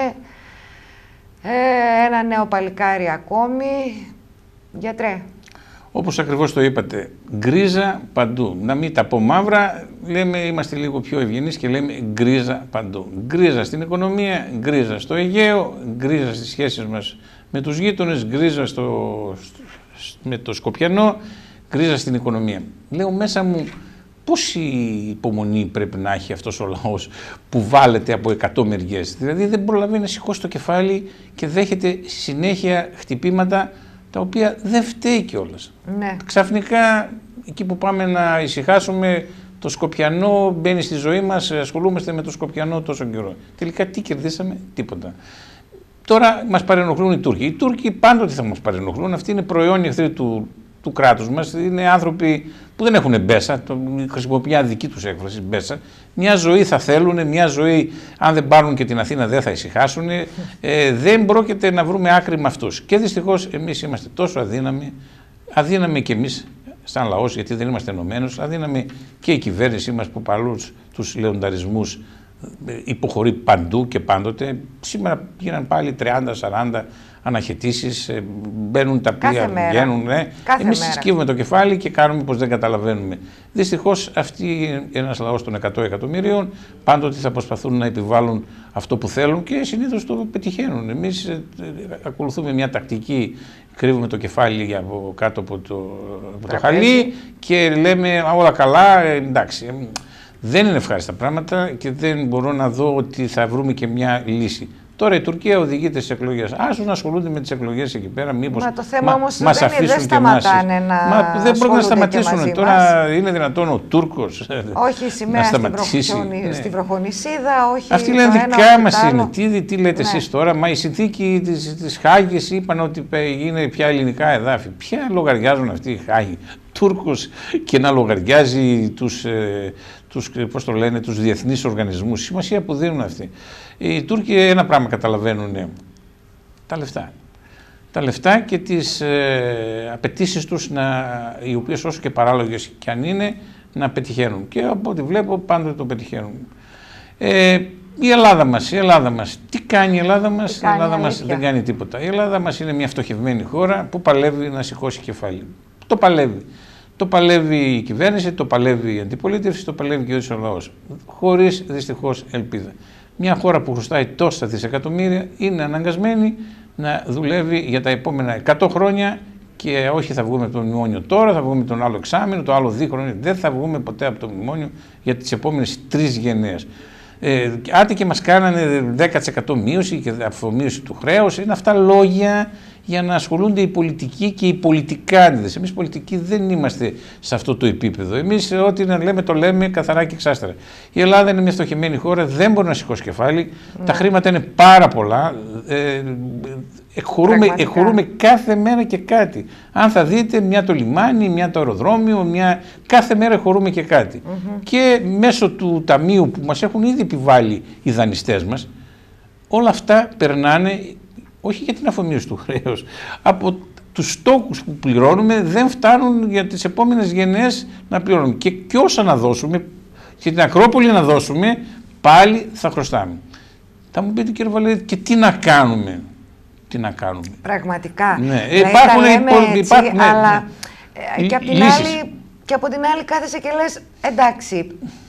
Ε, ένα νέο παλικάρι ακόμη. Γιατρέ. Όπως ακριβώς το είπατε, γκρίζα παντού. Να μην τα πω μαύρα, λέμε, είμαστε λίγο πιο ευγενείς και λέμε γκρίζα παντού. Γκρίζα στην οικονομία, γκρίζα στο Αιγαίο, γκρίζα στις σχέσεις μας με τους γείτονες, γκρίζα στο, με το Σκοπιανό, γκρίζα στην οικονομία. Λέω μέσα μου πόση υπομονή πρέπει να έχει αυτός ο λαός που βάλεται από εκατό μεριές. Δηλαδή δεν προλαβαίνει να σηκώσει το κεφάλι και δέχεται συνέχεια χτυπήματα τα οποία δεν φταίει κιόλας. Ναι. Ξαφνικά εκεί που πάμε να ησυχάσουμε, το Σκοπιανό μπαίνει στη ζωή μας, ασχολούμαστε με το Σκοπιανό τόσο καιρό. Τελικά τι κερδίσαμε? Τίποτα. Τώρα μας παρενοχλούν οι Τούρκοι. Οι Τούρκοι πάντοτε θα μας παρενοχλούν. Αυτοί είναι προϊόνοι εχθροί του, του κράτους μας. Είναι άνθρωποι που δεν έχουν μπέσα. Το χρησιμοποιεί μια δική τους έκφραση, μπέσα. Μια ζωή θα θέλουν, μια ζωή, αν δεν πάρουν και την Αθήνα, δεν θα ησυχάσουν. Ε, δεν πρόκειται να βρούμε άκρη με αυτούς. Και δυστυχώς εμείς είμαστε τόσο αδύναμοι, αδύναμοι κι εμείς σαν λαός, γιατί δεν είμαστε ενωμένους, αδύναμοι και η κυβέρνησή μας που παρόλους τους λεονταρισμούς υποχωρεί παντού και πάντοτε. Σήμερα γίναν πάλι τριάντα σαράντα αναχαιτήσεις, μπαίνουν τα πλοία, βγαίνουν. Ναι. Εμείς συσκύβουμε το κεφάλι και κάνουμε πως δεν καταλαβαίνουμε. Δυστυχώς αυτοί, ένας λαός των εκατό εκατομμυρίων, πάντοτε θα προσπαθούν να επιβάλλουν αυτό που θέλουν και συνήθως το πετυχαίνουν. Εμείς ε, ακολουθούμε μια τακτική, κρύβουμε το κεφάλι από κάτω από το, από το χαλί και λέμε όλα καλά, ε, εντάξει. Δεν είναι ευχάριστα πράγματα και δεν μπορώ να δω ότι θα βρούμε και μια λύση. Τώρα η Τουρκία οδηγείται στις εκλογές. Άσουν να ασχολούνται με τις εκλογές εκεί πέρα. Μήπως μα το θέμα όμως μας δεν, αφήσουν δεν σταματάνε να Μα δεν μπορεί να σταματήσουν. Τώρα μας. Είναι δυνατόν ο Τούρκος όχι σημαία στην, ναι. στη βροχονησίδα, όχι. Αυτοί λένε δικά μας είναι. Τι, τι λέτε ναι. εσείς τώρα, μα η συνθήκη της, της Χάγης είπαν ότι είναι πια ελληνικά εδάφη. Ποια λογαριάζουν αυτοί οι Χάγοι. Τούρκος και να λογαριάζει τους, ε, τους, πώς το λένε, τους διεθνείς οργανισμούς. Σημασία που δίνουν αυτοί. Οι Τούρκοι ένα πράγμα καταλαβαίνουν, τα λεφτά. Τα λεφτά και τις ε, απαιτήσεις τους, να, οι οποίες όσο και παράλογες κι αν είναι, να πετυχαίνουν. Και από ό,τι βλέπω πάντοτε το πετυχαίνουν. Ε, η Ελλάδα μας, η Ελλάδα μας, τι κάνει η Ελλάδα μας, η Ελλάδα μας δεν κάνει τίποτα. Η Ελλάδα μας είναι μια φτωχευμένη χώρα που παλεύει να σηκώσει κεφάλι. Το παλεύει. Το παλεύει η κυβέρνηση, το παλεύει η αντιπολίτευση, το παλεύει και ο λαός. Χωρίς δυστυχώς ελπίδα. Μια χώρα που χρωστάει τόσα δισεκατομμύρια είναι αναγκασμένη να δουλεύει για τα επόμενα εκατό χρόνια και όχι θα βγούμε από το μνημόνιο τώρα, θα βγούμε τον άλλο εξάμηνο, το άλλο δίχρονο. Δεν θα βγούμε ποτέ από το μνημόνιο για τις επόμενες τρεις γενναίες. Ε, άτι και μας κάνανε δέκα τοις εκατό μείωση και αφομοίωση του χρέους, είναι αυτά λόγια για να ασχολούνται οι πολιτικοί και οι πολιτικάνιδες. Εμείς πολιτικοί δεν είμαστε σε αυτό το επίπεδο. Εμείς ό,τι να λέμε το λέμε καθαρά και εξάστερα. Η Ελλάδα είναι μια φτωχεμένη χώρα, δεν μπορεί να σηκώσει κεφάλι, ναι. Τα χρήματα είναι πάρα πολλά, ε, εκχωρούμε, εκχωρούμε κάθε μέρα και κάτι. Αν θα δείτε μια το λιμάνι, μια το αεροδρόμιο, μια... κάθε μέρα εκχωρούμε και κάτι. Mm-hmm. Και μέσω του ταμείου που μας έχουν ήδη επιβάλει οι δανειστές μας, όλα αυτά περνάνε όχι για την αφομοίωση του χρέους, από τους στόκους που πληρώνουμε δεν φτάνουν για τις επόμενες γενναίες να πληρώνουμε. Και, και όσα να δώσουμε, και την Ακρόπολη να δώσουμε, πάλι θα χρωστάμε. Θα μου πείτε κύριε Βαλέρη, και τι να κάνουμε. Τι να κάνουμε. Πραγματικά. Ναι. Δηλαδή, υπάρχουν, τα λέμε υπάρχουν, έτσι, υπάρχουν, ναι, αλλά ναι. Και, από την άλλη, και από την άλλη κάθεσαι και λες, εντάξει,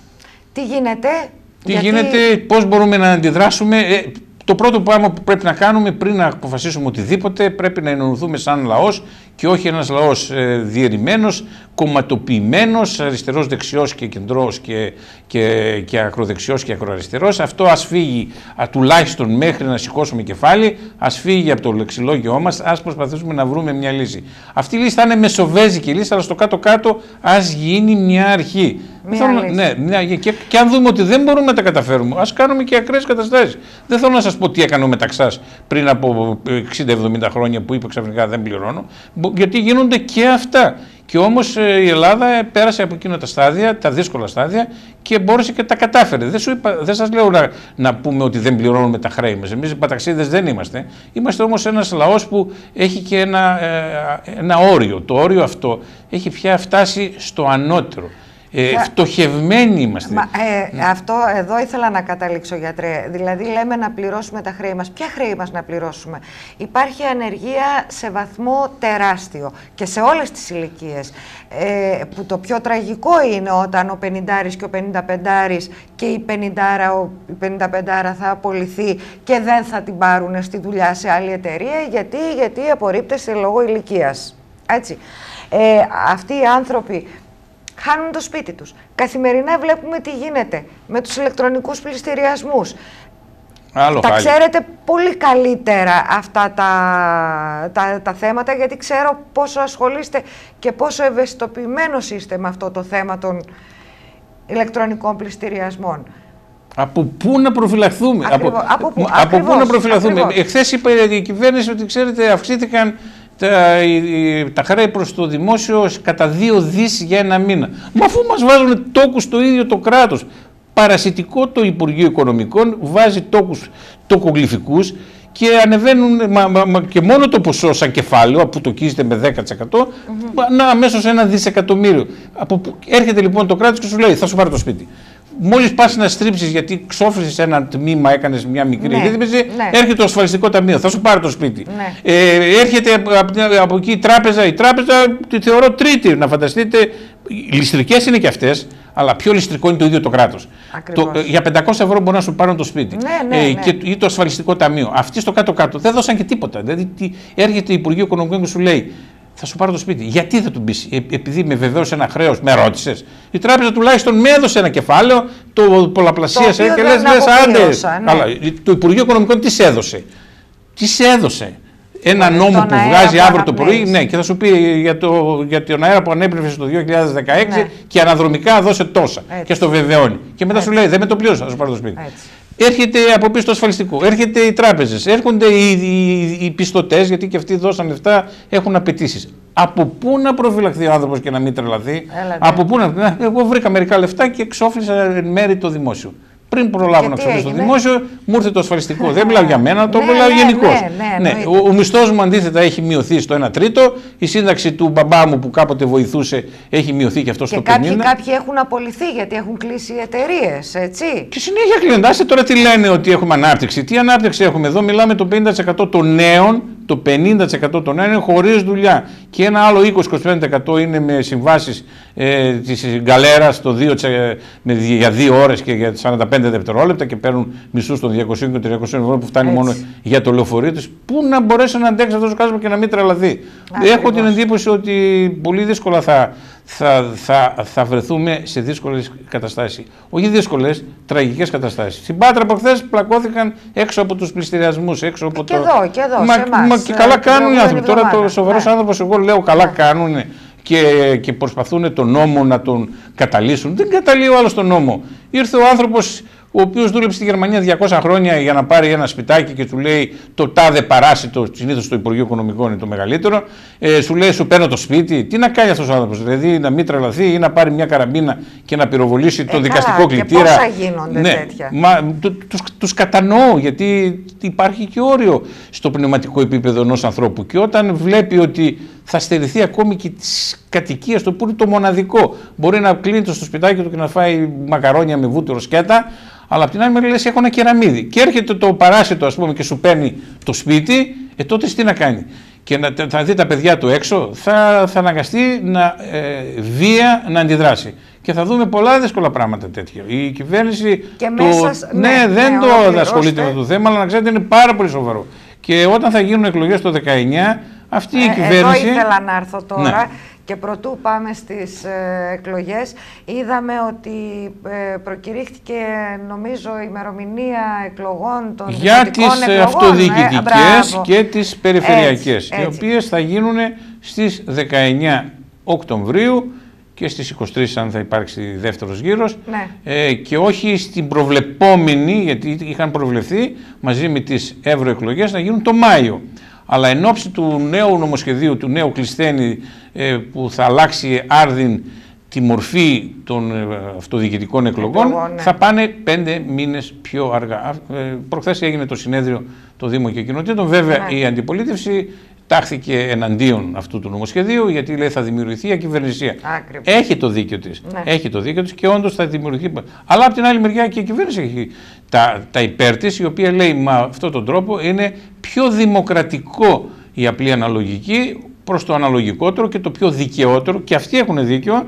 τι γίνεται. Τι γιατί... γίνεται, πώς μπορούμε να αντιδράσουμε. Ε, Το πρώτο πράγμα που πρέπει να κάνουμε πριν να αποφασίσουμε οτιδήποτε, πρέπει να ενωθούμε σαν λαός και όχι ένας λαός ε, διαιρημένος, κομματοποιημένος, αριστερός, δεξιός και κεντρός και, και, και ακροδεξιός και ακροαριστερός. Αυτό ας φύγει α, τουλάχιστον μέχρι να σηκώσουμε κεφάλι, ας φύγει από το λεξιλόγιό μας, ας προσπαθήσουμε να βρούμε μια λύση. Αυτή η λύση θα είναι μεσοβέζικη λύση, αλλά στο κάτω-κάτω ας γίνει μια αρχή. Μια θέλω, ναι, μια, και, και αν δούμε ότι δεν μπορούμε να τα καταφέρουμε, ας κάνουμε και ακραίες καταστάσεις. Δεν θέλω να σας πω τι έκανε ο Μεταξάς πριν από εξήντα εβδομήντα χρόνια που είπε ξαφνικά δεν πληρώνω, γιατί γίνονται και αυτά. Και όμως η Ελλάδα πέρασε από εκείνα τα στάδια, τα δύσκολα στάδια και μπόρεσε και τα κατάφερε. Δεν, σου είπα, δεν σας λέω να, να πούμε ότι δεν πληρώνουμε τα χρέη μας. Εμείς οι παταξίδες δεν είμαστε. Είμαστε όμως ένας λαός που έχει και ένα, ένα όριο. Το όριο αυτό έχει πια φτάσει στο ανώτερο. Ε, φτωχευμένοι είμαστε. Μα, ε, ναι. Αυτό εδώ ήθελα να καταλήξω, γιατρέ. Δηλαδή λέμε να πληρώσουμε τα χρέη μας. Ποια χρέη μας να πληρώσουμε? Υπάρχει ανεργία σε βαθμό τεράστιο και σε όλες τις ηλικίες. Ε, που το πιο τραγικό είναι όταν ο πενηντάρης και ο πενηνταπεντάρης και η πενηντάρα, ο πενηνταπεντάρα θα απολυθεί και δεν θα την πάρουν στη δουλειά σε άλλη εταιρεία. Γιατί, γιατί απορρίπτεται λόγω ηλικίας. Έτσι. Ε, αυτοί οι άνθρωποι χάνουν το σπίτι τους. Καθημερινά βλέπουμε τι γίνεται με τους ηλεκτρονικούς πληστηριασμούς. Άλλο τα χάλι. Ξέρετε πολύ καλύτερα αυτά τα, τα, τα θέματα, γιατί ξέρω πόσο ασχολείστε και πόσο ευαισθητοποιημένος είστε με αυτό το θέμα των ηλεκτρονικών πληστηριασμών. Από πού να προφυλαχθούμε. Ακριβώς, από, από, πού, από ακριβώς, πού να προφυλαχθούμε. Εχθές είπε η κυβέρνηση ότι ξέρετε αυξήθηκαν τα, οι, τα χρέη προς το δημόσιο κατά δύο δις για ένα μήνα. Μα αφού μας βάζουν τόκους στο ίδιο το κράτος. Παρασιτικό το Υπουργείο Οικονομικών, βάζει τόκους τοκογλυφικούς και ανεβαίνουν μα, μα, μα, και μόνο το ποσό σαν κεφάλαιο, που τοκίζεται με δέκα τοις εκατό, mm-hmm. να αμέσως ένα δισεκατομμύριο. Από, έρχεται λοιπόν το κράτος και σου λέει θα σου πάρω το σπίτι. Μόλις πας να στρίψεις γιατί ξόφρισες ένα τμήμα, έκανες μια μικρή ρύθμιση, ναι, ναι. έρχεται το ασφαλιστικό ταμείο, θα σου πάρει το σπίτι. Ναι. Ε, έρχεται από, από, από εκεί η τράπεζα, η τράπεζα τη θεωρώ τρίτη, να φανταστείτε, ληστρικές είναι και αυτές, αλλά πιο ληστρικό είναι το ίδιο το κράτος. Το, για πεντακόσια ευρώ μπορεί να σου πάρουν το σπίτι ναι, ναι, ε, ναι. Και, ή το ασφαλιστικό ταμείο. Αυτοί στο κάτω-κάτω δεν δώσαν και τίποτα. Δηλαδή έρχεται η Υπουργείο Οικονομικών και σου λέει θα σου πάρω το σπίτι. Γιατί θα του πεις, επειδή με βεβαίωσε ένα χρέος, με ρώτησες. Η τράπεζα τουλάχιστον με έδωσε ένα κεφάλαιο, το πολλαπλασίασε και λες, λες άντε. Ναι. Αλλά το Υπουργείο Οικονομικών τι σε έδωσε. Τι σε έδωσε. Ένα ναι, νόμο που βγάζει αύριο το πρωί, ναι, και θα σου πει για, το, για τον αέρα που ανέπνευσε το δύο χιλιάδες δεκαέξι ναι. και αναδρομικά δώσε τόσα. Έτσι. Και στο βεβαιώνει. Και μετά Έτσι. σου λέει, δεν με το πλήρωσα, θα σου πάρω το σπίτι. Έτσι. Έρχεται από πίσω το ασφαλιστικό, έρχεται οι τράπεζες, έρχονται οι, οι, οι πιστωτές, γιατί και αυτοί δώσαν λεφτά, έχουν απαιτήσεις. Από πού να προφυλαχθεί ο άνθρωπος και να μην τρελαθεί, Έλατε. από πού να. Εγώ βρήκα μερικά λεφτά και εξόφλησα εν μέρη το δημόσιο. Πριν προλάβω να ξοφλήσω το δημόσιο, μου ήρθε το ασφαλιστικό. Δεν μιλάω για μένα, το ναι, μιλάω ναι, γενικώς. Ναι, ναι, ναι. Ο, ο μισθός μου αντίθετα έχει μειωθεί στο ένα τρίτο. Η σύνταξη του μπαμπά μου που κάποτε βοηθούσε έχει μειωθεί και αυτό και στο κάποιοι, πενήντα. Κάποιοι έχουν απολυθεί γιατί έχουν κλείσει οι εταιρείες, έτσι. Και συνέχεια κλείνουν. Τώρα τι λένε ότι έχουμε ανάπτυξη. Τι ανάπτυξη έχουμε εδώ, μιλάμε το πενήντα τοις εκατό των νέων. Το πενήντα τοις εκατό των νέων είναι χωρίς δουλειά. Και ένα άλλο είκοσι με είκοσι πέντε τοις εκατό είναι με συμβάσεις ε, της γκαλέρας για δύο ώρες και για σαράντα πέντε δευτερόλεπτα και παίρνουν μισθούς των διακοσίων και τριακοσίων ευρώ που φτάνει Έτσι. μόνο για το λεωφορείο της. Πού να μπορέσει να αντέξει αυτός ο κόσμος και να μην τρελαθεί. Έχω την εντύπωση ότι πολύ δύσκολα θα, θα, θα, θα βρεθούμε σε δύσκολες καταστάσεις. Όχι δύσκολες, τραγικές καταστάσεις. Στην Πάτρα από χθες πλακώθηκαν έξω από τους πληστηριασμούς. Έξω από και το... εδώ, και εδώ, Μα, σε εμάς. Μα και καλά κάνουν οι άνθρωποι. Τώρα το σοβαρός ναι. άνθρωπος, εγώ λέω καλά ναι. κάνουν και, και προσπαθούν τον νόμο να τον καταλύσουν. Δεν καταλύει ο άλλος τον νόμο. Ήρθε ο άνθρωπος ο οποίος δούλεψε στη Γερμανία διακόσια χρόνια για να πάρει ένα σπιτάκι και του λέει το τάδε παράσιτο, συνήθως το Υπουργείο Οικονομικών είναι το μεγαλύτερο, ε, σου λέει σου παίρνω το σπίτι. Τι να κάνει αυτός ο άνθρωπος, δηλαδή να μην τρελαθεί ή να πάρει μια καραμπίνα και να πυροβολήσει ε, το καλά, δικαστικό κλητήρα. Και πόσα γίνονται ναι, τέτοια. Μα, του, τους, τους κατανοώ γιατί υπάρχει και όριο στο πνευματικό επίπεδο ενός ανθρώπου και όταν βλέπει ότι θα στερηθεί ακόμη και της κατοικίας του που είναι το μοναδικό. Μπορεί να κλείνει το στο σπιτάκι του και να φάει μακαρόνια με βούτυρο σκέτα, αλλά απ' την άλλη μεριά λες έχω ένα κεραμίδι. Και έρχεται το παράσιτο ας πούμε και σου παίρνει το σπίτι, ε τότε τι να κάνει. Και να, θα δει τα παιδιά του έξω, θα, θα αναγκαστεί να, ε, βία να αντιδράσει. Και θα δούμε πολλά δύσκολα πράγματα τέτοια. Η κυβέρνηση και το, μέσα, ναι, ναι, δεν ναι, το ασχολείται με το θέμα, αλλά να ξέρετε είναι πάρα πολύ σοβαρό. Και όταν θα γίνουν εκλογές το δεκαεννιά, αυτή η ε, κυβέρνηση... Εδώ ήθελα να έρθω τώρα ναι. και πρωτού πάμε στις ε, εκλογές. Είδαμε ότι ε, προκηρύχθηκε νομίζω η ημερομηνία εκλογών των για τις εκλογών, αυτοδιοικητικές ε, και τις περιφερειακές, έτσι, έτσι. οι οποίες θα γίνουν στις δεκαεννιά Οκτωβρίου και στις είκοσι τρεις αν θα υπάρξει δεύτερος γύρος ναι. ε, και όχι στην προβλεπόμενη, γιατί είχαν προβλεφθεί μαζί με τις ευρωεκλογές να γίνουν το Μάιο. Αλλά εν ώψη του νέου νομοσχεδίου, του νέου κλεισθένη ε, που θα αλλάξει άρδιν τη μορφή των ε, αυτοδιοικητικών εκλογών, εκλογών ναι. θα πάνε πέντε μήνες πιο αργά. Ε, προχθές έγινε το συνέδριο των Δήμων και Κοινοτήτων. Βέβαια ναι. η αντιπολίτευση τάχθηκε εναντίον αυτού του νομοσχεδίου, γιατί λέει θα δημιουργηθεί ακυβερνησία. Έχει το δίκιο της. Ναι. Έχει το δίκιο της και όντως θα δημιουργηθεί. Αλλά από την άλλη μεριά και η κυβέρνηση έχει τα, τα υπέρ της, η οποία λέει με αυτόν τον τρόπο είναι πιο δημοκρατικό η απλή αναλογική προς το αναλογικότερο και το πιο δικαιότερο, και αυτοί έχουν δίκιο,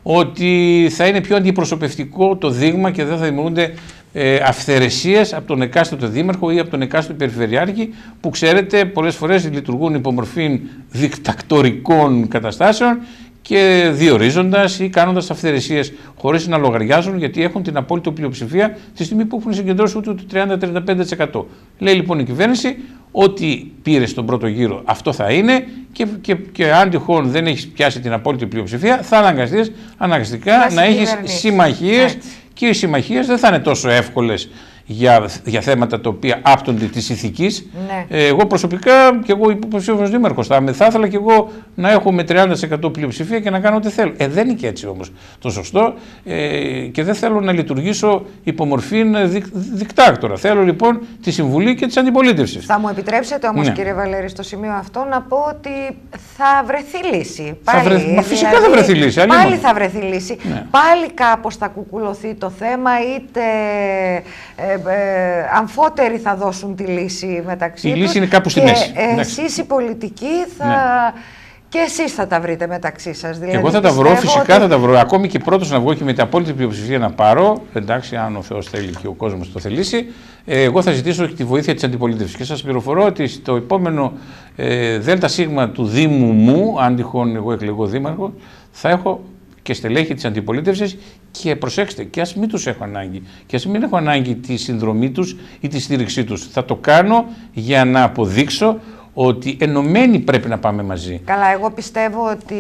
ότι θα είναι πιο αντιπροσωπευτικό το δείγμα και δεν θα δημιουργούνται ε, αυθαιρεσίες από τον εκάστοτε δήμαρχο ή από τον εκάστοτε περιφερειάρχη, που ξέρετε πολλές φορές λειτουργούν υπομορφή δικτακτορικών καταστάσεων και διορίζοντας ή κάνοντας αυθαιρεσίες χωρίς να λογαριάζουν, γιατί έχουν την απόλυτη πλειοψηφία τη στιγμή που έχουν συγκεντρώσει ούτε το τριάντα με τριάντα πέντε τοις εκατό. Λέει λοιπόν η κυβέρνηση ότι πήρε στον πρώτο γύρο αυτό θα είναι και, και, και αν τυχόν δεν έχεις πιάσει την απόλυτη πλειοψηφία θα αναγκαστείς αναγκαστικά να έχεις συμμαχίες και οι συμμαχίες δεν θα είναι τόσο εύκολες για, για θέματα τα οποία άπτονται της ηθικής. Ναι. Ε, εγώ προσωπικά και εγώ υποψήφιος δήμαρχος θα, θα ήθελα και εγώ να έχω με τριάντα τοις εκατό πλειοψηφία και να κάνω ό,τι θέλω. Ε, δεν είναι και έτσι όμως το σωστό ε, και δεν θέλω να λειτουργήσω υπομορφή δικ, δικτάκτορα. Θέλω λοιπόν τη συμβουλή και της αντιπολίτευσης. Θα μου επιτρέψετε όμως, ναι. κύριε Βαλέρη, στο σημείο αυτό να πω ότι θα βρεθεί λύση. Πάλι, θα βρε... Μα φυσικά δηλαδή, θα βρεθεί λύση. Πάλι αλλήμον. θα βρεθεί λύση. Ναι. Πάλι κάπως θα κουκουλωθεί το θέμα, είτε ε, ε, αμφότεροι θα δώσουν τη λύση μεταξύ η τους. Η λύση είναι κάπου στη και μέση. Ε, εσείς οι πολιτικοί θα... Ναι. Και εσείς θα τα βρείτε μεταξύ σας. Δηλαδή, εγώ θα τα βρω, φυσικά ότι... θα τα βρω. Ακόμη και πρώτος να βγω και με την απόλυτη πλειοψηφία να πάρω. Εντάξει, αν ο Θεός θέλει και ο κόσμος το θελήσει. Ε, εγώ θα ζητήσω και τη βοήθεια της αντιπολίτευσης. Και σας πληροφορώ ότι στο επόμενο ε, ΔΣ του Δήμου μου, αν τυχόν εγώ εκλεγώ δήμαρχο, θα έχω και στελέχη της αντιπολίτευσης. Και προσέξτε, και ας μην τους έχω ανάγκη, και ας μην έχω ανάγκη τη συνδρομή τους ή τη στήριξή τους. Θα το κάνω για να αποδείξω ότι ενωμένοι πρέπει να πάμε μαζί. Καλά, εγώ πιστεύω ότι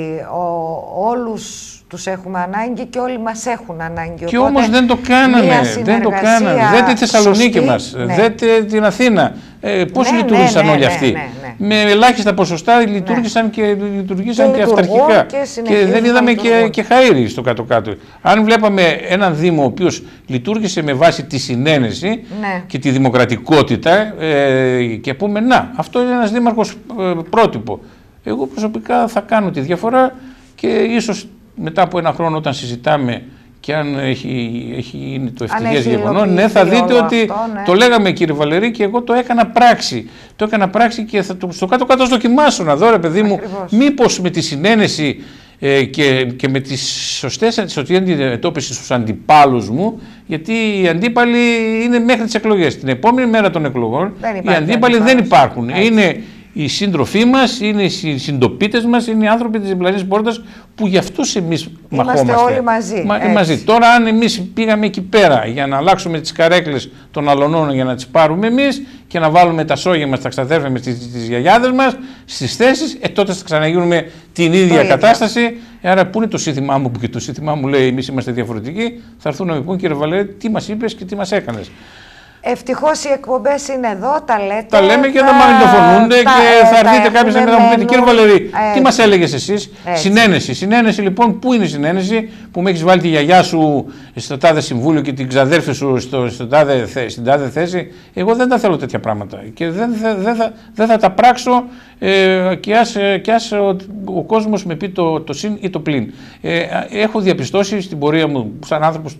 ο, όλους τους έχουμε ανάγκη και όλοι μας έχουν ανάγκη. Και όμως δεν το κάνανε, δεν το κάνανε. Δέτε τη Θεσσαλονίκη σωστή, μας, ναι. Δέτε την Αθήνα. Ε, πώς ναι, λειτουργήσαν ναι, όλοι ναι, αυτοί. Ναι, ναι, ναι. Με ελάχιστα ποσοστά λειτουργήσαν ναι. και λειτουργήσαν και, και αυταρχικά. Και, και δεν είδαμε και, και χαΐρι στο κάτω-κάτω. Αν βλέπαμε έναν Δήμο ο οποίος λειτουργήσε με βάση τη συνένεση ναι. και τη δημοκρατικότητα ε, και πούμε να, αυτό είναι ένας δήμαρχος ε, πρότυπο. Εγώ προσωπικά θα κάνω τη διαφορά και ίσως μετά από ένα χρόνο όταν συζητάμε και αν έχει, έχει γίνει το ευτυχές γεγονός, ναι, θα δείτε ότι αυτό, ναι. το λέγαμε κύριε Βαλερή και εγώ το έκανα πράξη. Το έκανα πράξη και θα το, στο κάτω-κάτω δοκιμάσω να δω ρε παιδί μου, μήπως με τη συνένεση ε, και, και με τις σωστές σωστή αντιμετώπιση στους αντιπάλους μου, γιατί οι αντίπαλοι είναι μέχρι τις εκλογές. Την επόμενη μέρα των εκλογών οι αντίπαλοι δεν υπάρχουν. Είναι οι σύντροφοί μας, είναι οι συντοπίτες μας, είναι οι άνθρωποι της διπλανής πόρτας που για αυτούς εμείς μαχόμαστε. Είμαστε όλοι μαζί. Μα, μαζί. Τώρα αν εμείς πήγαμε εκεί πέρα για να αλλάξουμε τις καρέκλες των αλωνών για να τις πάρουμε εμείς και να βάλουμε τα σόγια μας, τα ξαδέρφια μας, τις, τις γιαγιάδες μας στις θέσεις, ε, τότε θα ξαναγίνουμε την ίδια το κατάσταση. Ίδιο. Άρα πού είναι το σύνθημά μου που και το σύνθημά μου λέει εμείς είμαστε διαφορετικοί, θα έρθουν να μου πούν κύριε Βαλέρη τι μας είπες και τι μας έκανες. Ευτυχώς οι εκπομπές είναι εδώ, τα λέτε. Τα λέμε και θα μαγνητοφωνούνται και θα έρθετε κάποιος να μου πείτε κύριε Βαλερή, τι μας έλεγες εσείς. Έτσι. Συνένεση. Συνένεση λοιπόν, πού είναι η συνένεση που με έχεις βάλει τη γιαγιά σου στο τάδε συμβούλιο και την ξαδέρφη σου στο, στο τάδε, στην τάδε θέση. Εγώ δεν τα θέλω τέτοια πράγματα και δεν, δεν, δεν, θα, δεν θα τα πράξω ε, και ας, και ας ο, ο κόσμος με πει το, το συν ή το πλην. Ε, έχω διαπιστώσει στην πορεία μου σαν άνθρωπος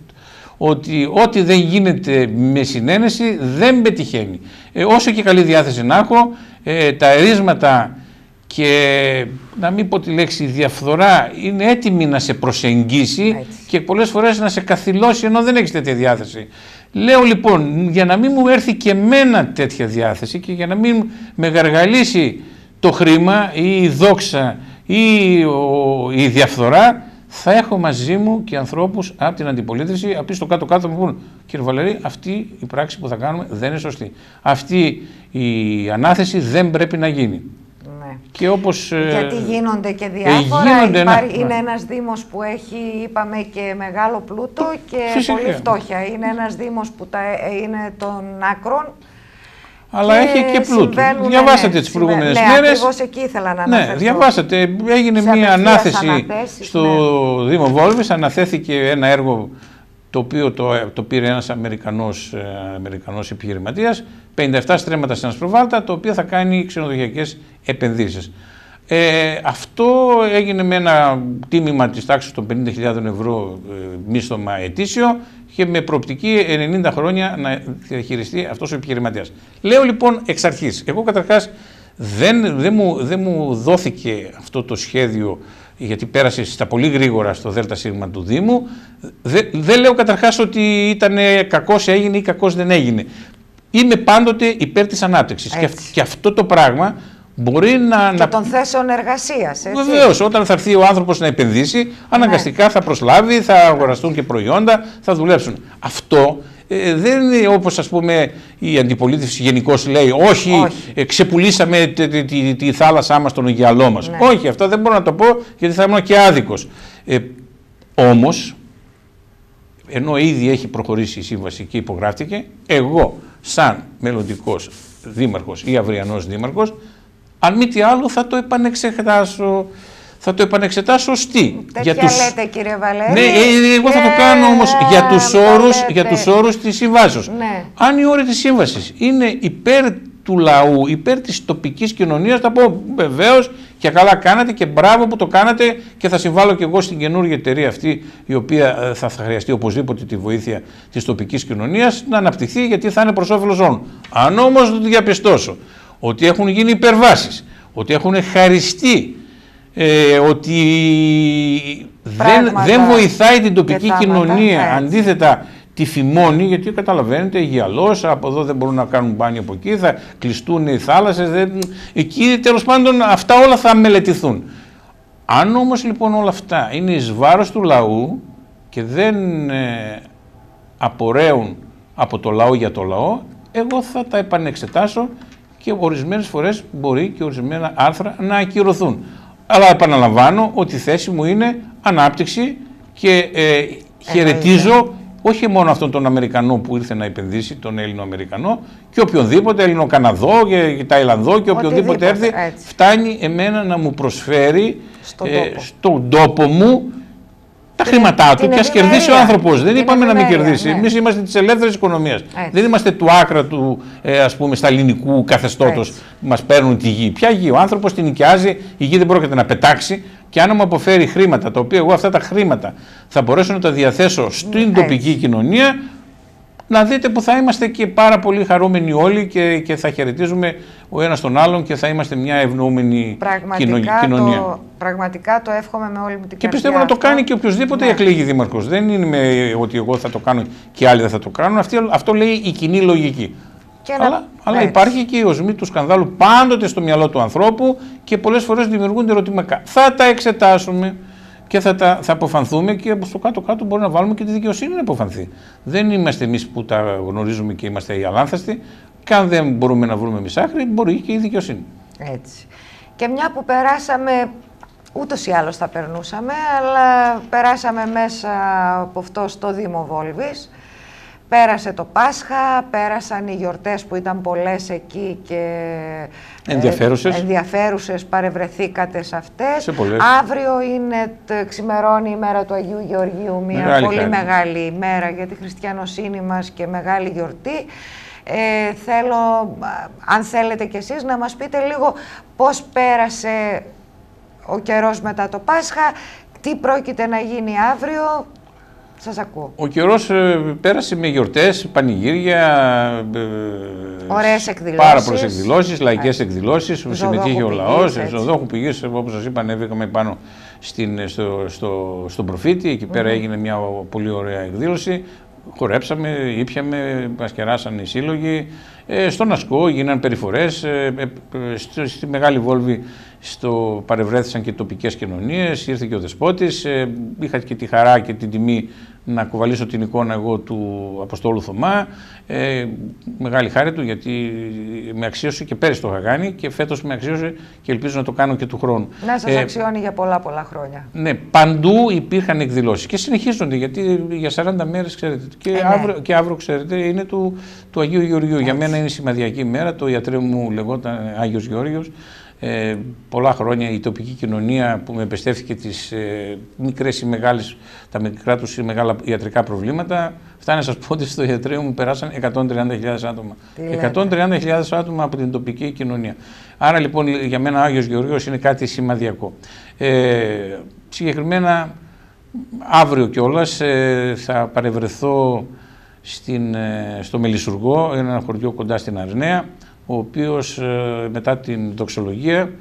ότι ό,τι δεν γίνεται με συνένεση δεν πετυχαίνει. Ε, όσο και καλή διάθεση να έχω, ε, τα ερίσματα και να μην πω τη λέξη διαφθορά είναι έτοιμη να σε προσεγγίσει έτσι. Και πολλές φορές να σε καθυλώσει ενώ δεν έχεις τέτοια διάθεση. Λέω λοιπόν, για να μην μου έρθει και εμένα τέτοια διάθεση και για να μην με γαργαλίσει το χρήμα ή η δόξα ή ο, η διαφθορά, θα έχω μαζί μου και ανθρώπους από την αντιπολίτευση, από στο κάτω-κάτω μου πούν κύριε Βαλερή, αυτή η πράξη που θα κάνουμε δεν είναι σωστή. Αυτή η ανάθεση δεν πρέπει να γίνει. Ναι. Και όπως, γιατί γίνονται και διάφορα, ε, γίνονται, υπάρχει, ναι, είναι ναι. ένας Δήμος που έχει, είπαμε, και μεγάλο πλούτο και φυσικά. Πολύ φτώχεια. Είναι ένας Δήμος που τα, είναι των άκρων. Αλλά και έχει και πλούτο. Διαβάσατε ναι, τις προηγούμενες ναι, μέρες. Ακριβώς εκεί ήθελα να αναφερθώ. Ναι, διαβάσατε. Έγινε μια ανάθεση στο ναι. Δήμο Βόλβης. Αναθέθηκε ένα έργο το οποίο το, το πήρε ένας Αμερικανός, Αμερικανός επιχειρηματίας. πενήντα επτά στρέμματα σε ένα προβάλτα, το οποίο θα κάνει ξενοδοχειακές επενδύσεις. Ε, αυτό έγινε με ένα τίμημα της τάξης των πενήντα χιλιάδες ευρώ ε, μίσθωμα ετήσιο και με προοπτική ενενήντα χρόνια να διαχειριστεί αυτός ο επιχειρηματίας. Λέω λοιπόν εξ αρχής, εγώ καταρχάς δεν, δεν, μου, δεν μου δόθηκε αυτό το σχέδιο γιατί πέρασε στα πολύ γρήγορα στο ΔΣ του Δήμου. Δεν, δεν λέω καταρχάς ότι ήταν κακός έγινε ή κακός δεν έγινε. Είμαι πάντοτε υπέρ της ανάπτυξης και, και αυτό το πράγμα μπορεί να... Και να... των θέσεων εργασίας, έτσι. Βεβαίως, όταν θα έρθει ο άνθρωπος να επενδύσει, αναγκαστικά ναι. θα προσλάβει, θα αγοραστούν και προϊόντα, θα δουλέψουν. Αυτό ε, δεν είναι όπως ας πούμε η αντιπολίτευση γενικώς λέει, όχι, όχι. Ε, ξεπουλήσαμε τη, τη, τη, τη θάλασσά μας, τον γυαλό μας. Ναι. Όχι, αυτό δεν μπορώ να το πω γιατί θα ήμουν και άδικος. Ε, όμως, ενώ ήδη έχει προχωρήσει η σύμβαση και υπογράφτηκε, εγώ σαν μελλοντικός δήμαρχος ή αυριανός δήμαρχος, αν μη τι άλλο θα το επανεξετάσω. Θα το επανεξετάσω τι. Τέτοια για τους... λέτε κύριε Βαλέρη. Ναι, εγώ θα το κάνω όμως ε, για τους όρους, για τους όρους της συμβάσεως. Ναι. Αν οι όροι της σύμβασης είναι υπέρ του λαού, υπέρ της τοπικής κοινωνίας, θα πω βεβαίως και καλά κάνατε και μπράβο που το κάνατε και θα συμβάλλω και εγώ στην καινούργια εταιρεία αυτή η οποία θα, θα χρειαστεί οπωσδήποτε τη βοήθεια της τοπικής κοινωνίας να αναπτυχθεί γιατί θα είναι προς όφελος όλων. Αν όμως διαπιστώσω ότι έχουν γίνει υπερβάσεις, ότι έχουν χαριστεί ε, ότι δεν, δεν βοηθάει την τοπική κοινωνία, έτσι. Αντίθετα τη φημώνει, γιατί καταλαβαίνετε, γυαλός, από εδώ δεν μπορούν να κάνουν μπάνιο από εκεί, θα κλειστούν οι θάλασσες, δεν... εκεί τέλος πάντων αυτά όλα θα μελετηθούν. Αν όμως λοιπόν όλα αυτά είναι εις βάρος του λαού και δεν ε, απορρέουν από το λαό για το λαό, εγώ θα τα επανεξετάσω και ορισμένες φορές μπορεί και ορισμένα άρθρα να ακυρωθούν. Αλλά επαναλαμβάνω ότι η θέση μου είναι ανάπτυξη και ε, χαιρετίζω όχι μόνο αυτόν τον Αμερικανό που ήρθε να επενδύσει, τον Έλληνο-Αμερικανό, και οποιονδήποτε, Έλληνο-Καναδό και Ταϊλανδό και οποιονδήποτε έρθει, έτσι. Φτάνει εμένα να μου προσφέρει στον ε, τόπο. στο τόπο μου τα την, χρήματά του και ας κερδίσει ο άνθρωπος. Δεν είπαμε να μην κερδίσει. Ναι. Εμείς είμαστε της ελεύθερης οικονομίας. Δεν είμαστε του άκρα του, ε, ας πούμε, σταλινικού καθεστώτος που μας παίρνουν τη γη. Ποια γη? Ο άνθρωπος την νοικιάζει, η γη δεν πρόκειται να πετάξει. Και αν μου αποφέρει χρήματα, τα οποία εγώ αυτά τα χρήματα θα μπορέσω να τα διαθέσω στην έτσι. τοπική κοινωνία, να δείτε που θα είμαστε και πάρα πολύ χαρούμενοι όλοι και, και θα χαιρετίζουμε ο ένας τον άλλον και θα είμαστε μια ευνοούμενη πραγματικά κοινωνία. Το, πραγματικά το εύχομαι με όλη μου την καρδιά. Και πιστεύω αυτό. Να το κάνει και οποιοδήποτε ναι. εκλέγει δήμαρχος. Δεν είναι με, ότι εγώ θα το κάνω και άλλοι δεν θα το κάνουν. Αυτή, αυτό λέει η κοινή λογική. Αλλά, να... αλλά υπάρχει και η οσμή του σκανδάλου πάντοτε στο μυαλό του ανθρώπου και πολλές φορές δημιουργούνται ερωτηματικά. Θα τα εξετάσουμε και θα, τα, θα αποφανθούμε και στο κάτω-κάτω μπορεί να βάλουμε και τη δικαιοσύνη να αποφανθεί. Δεν είμαστε εμείς που τα γνωρίζουμε και είμαστε οι αλάνθαστοι. Και αν δεν μπορούμε να βρούμε εμείς άκρη, μπορεί και η δικαιοσύνη. Έτσι. Και μια που περάσαμε, ούτως ή άλλως θα περνούσαμε, αλλά περάσαμε μέσα από αυτό στο Δήμο Βόλβης. Πέρασε το Πάσχα, πέρασαν οι γιορτές που ήταν πολλές εκεί και ενδιαφέρουσες, ενδιαφέρουσες παρευρεθήκατε σε αυτές. Σε αύριο είναι, ξημερώνει η μέρα του Αγίου Γεωργίου, μια μεγάλη πολύ χάρη. μεγάλη ημέρα για τη χριστιανοσύνη μας και μεγάλη γιορτή. Ε, θέλω, αν θέλετε κι εσείς, να μας πείτε λίγο πώς πέρασε ο καιρός μετά το Πάσχα, τι πρόκειται να γίνει αύριο. Σας ακούω. Ο καιρός ε, πέρασε με γιορτές, πανηγύρια, ε, ωραίες εκδηλώσεις, πάρα πολλές εκδηλώσεις, λαϊκές εκδηλώσεις, συμμετείχε ο λαός, ζωδόχου πηγής, όπως σας είπα, ανέβηκαμε πάνω στην, στο, στο, στον Προφήτη, εκεί πέρα mm-hmm. έγινε μια πολύ ωραία εκδήλωση, χορέψαμε, ήπιαμε, μας κεράσαν οι σύλλογοι, ε, στον Ασκό γίναν περιφορές, ε, ε, στη, στη Μεγάλη Βόλβη στο παρευρέθησαν και τοπικές κοινωνίες, ήρθε και ο Δεσπότης, ε, είχα και τη χαρά και την τιμή να κουβαλήσω την εικόνα εγώ του Αποστόλου Θωμά, ε, μεγάλη χάρη του γιατί με αξίωσε και πέρυσι το είχα κάνει και φέτος με αξίωσε και ελπίζω να το κάνω και του χρόνου. Να σας ε, αξιώνει για πολλά πολλά χρόνια. Ναι, παντού υπήρχαν εκδηλώσεις και συνεχίζονται γιατί για σαράντα μέρες ξέρετε και, ε, αύριο, ναι. και αύριο ξέρετε είναι του, του Αγίου Γεωργίου. Έτσι. Για μένα είναι σημαδιακή μέρα, το ιατρείο μου λεγόταν Άγιος Γεώργιος. Ε, πολλά χρόνια η τοπική κοινωνία που με εμπιστεύτηκε τις ε, μικρές ή μεγάλες, τα μικρά τους ή μεγάλα ιατρικά προβλήματα, φτάνει να σας πω ότι στο ιατρείο μου περάσαν εκατόν τριάντα χιλιάδες άτομα. εκατόν τριάντα χιλιάδες άτομα από την τοπική κοινωνία. Άρα λοιπόν για μένα ο Άγιος Γεωργίος είναι κάτι σημαδιακό. Ε, συγκεκριμένα αύριο κιόλας ε, θα παρευρεθώ στην, ε, στο Μελισσουργό, ένα χωριό κοντά στην Αρναία, ο οποίος ε, μετά την δοξολογία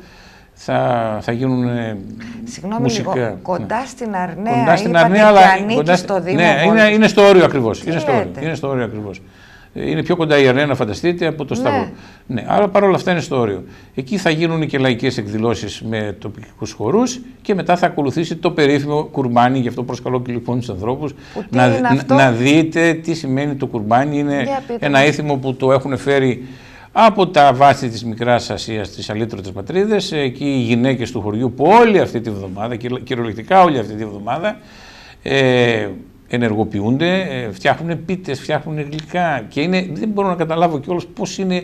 θα, θα γίνουν ε, Συγγνώμη μουσικά. Λίγο, κοντά ναι. στην Αρναία, κοντά στην Αρναία, αλλά ανήκει κοντά, στο Δήμο. Ναι, είναι, είναι στο όριο ακριβώς. Είναι στο όριο, είναι στο όριο ακριβώς. Είναι πιο κοντά η Αρναία, να φανταστείτε, από το Σταυρό. Ναι. Ναι, άρα παρόλα αυτά είναι στο όριο. Εκεί θα γίνουν και λαϊκές εκδηλώσεις με τοπικούς χορούς και μετά θα ακολουθήσει το περίφημο κουρμπάνι. Γι' αυτό προσκαλώ και λοιπόν τους ανθρώπους να, να, να δείτε τι σημαίνει το κουρμπάνι. Είναι ένα έθιμο που το έχουν φέρει από τα βάθη της Μικράς Ασίας, τις αλήτρωτες πατρίδες, εκεί οι γυναίκες του χωριού που όλη αυτή τη βδομάδα, κυριολεκτικά όλη αυτή τη βδομάδα, ε, ενεργοποιούνται, ε, φτιάχνουν πίτες, φτιάχνουν γλυκά και είναι, δεν μπορώ να καταλάβω κιόλας πώς είναι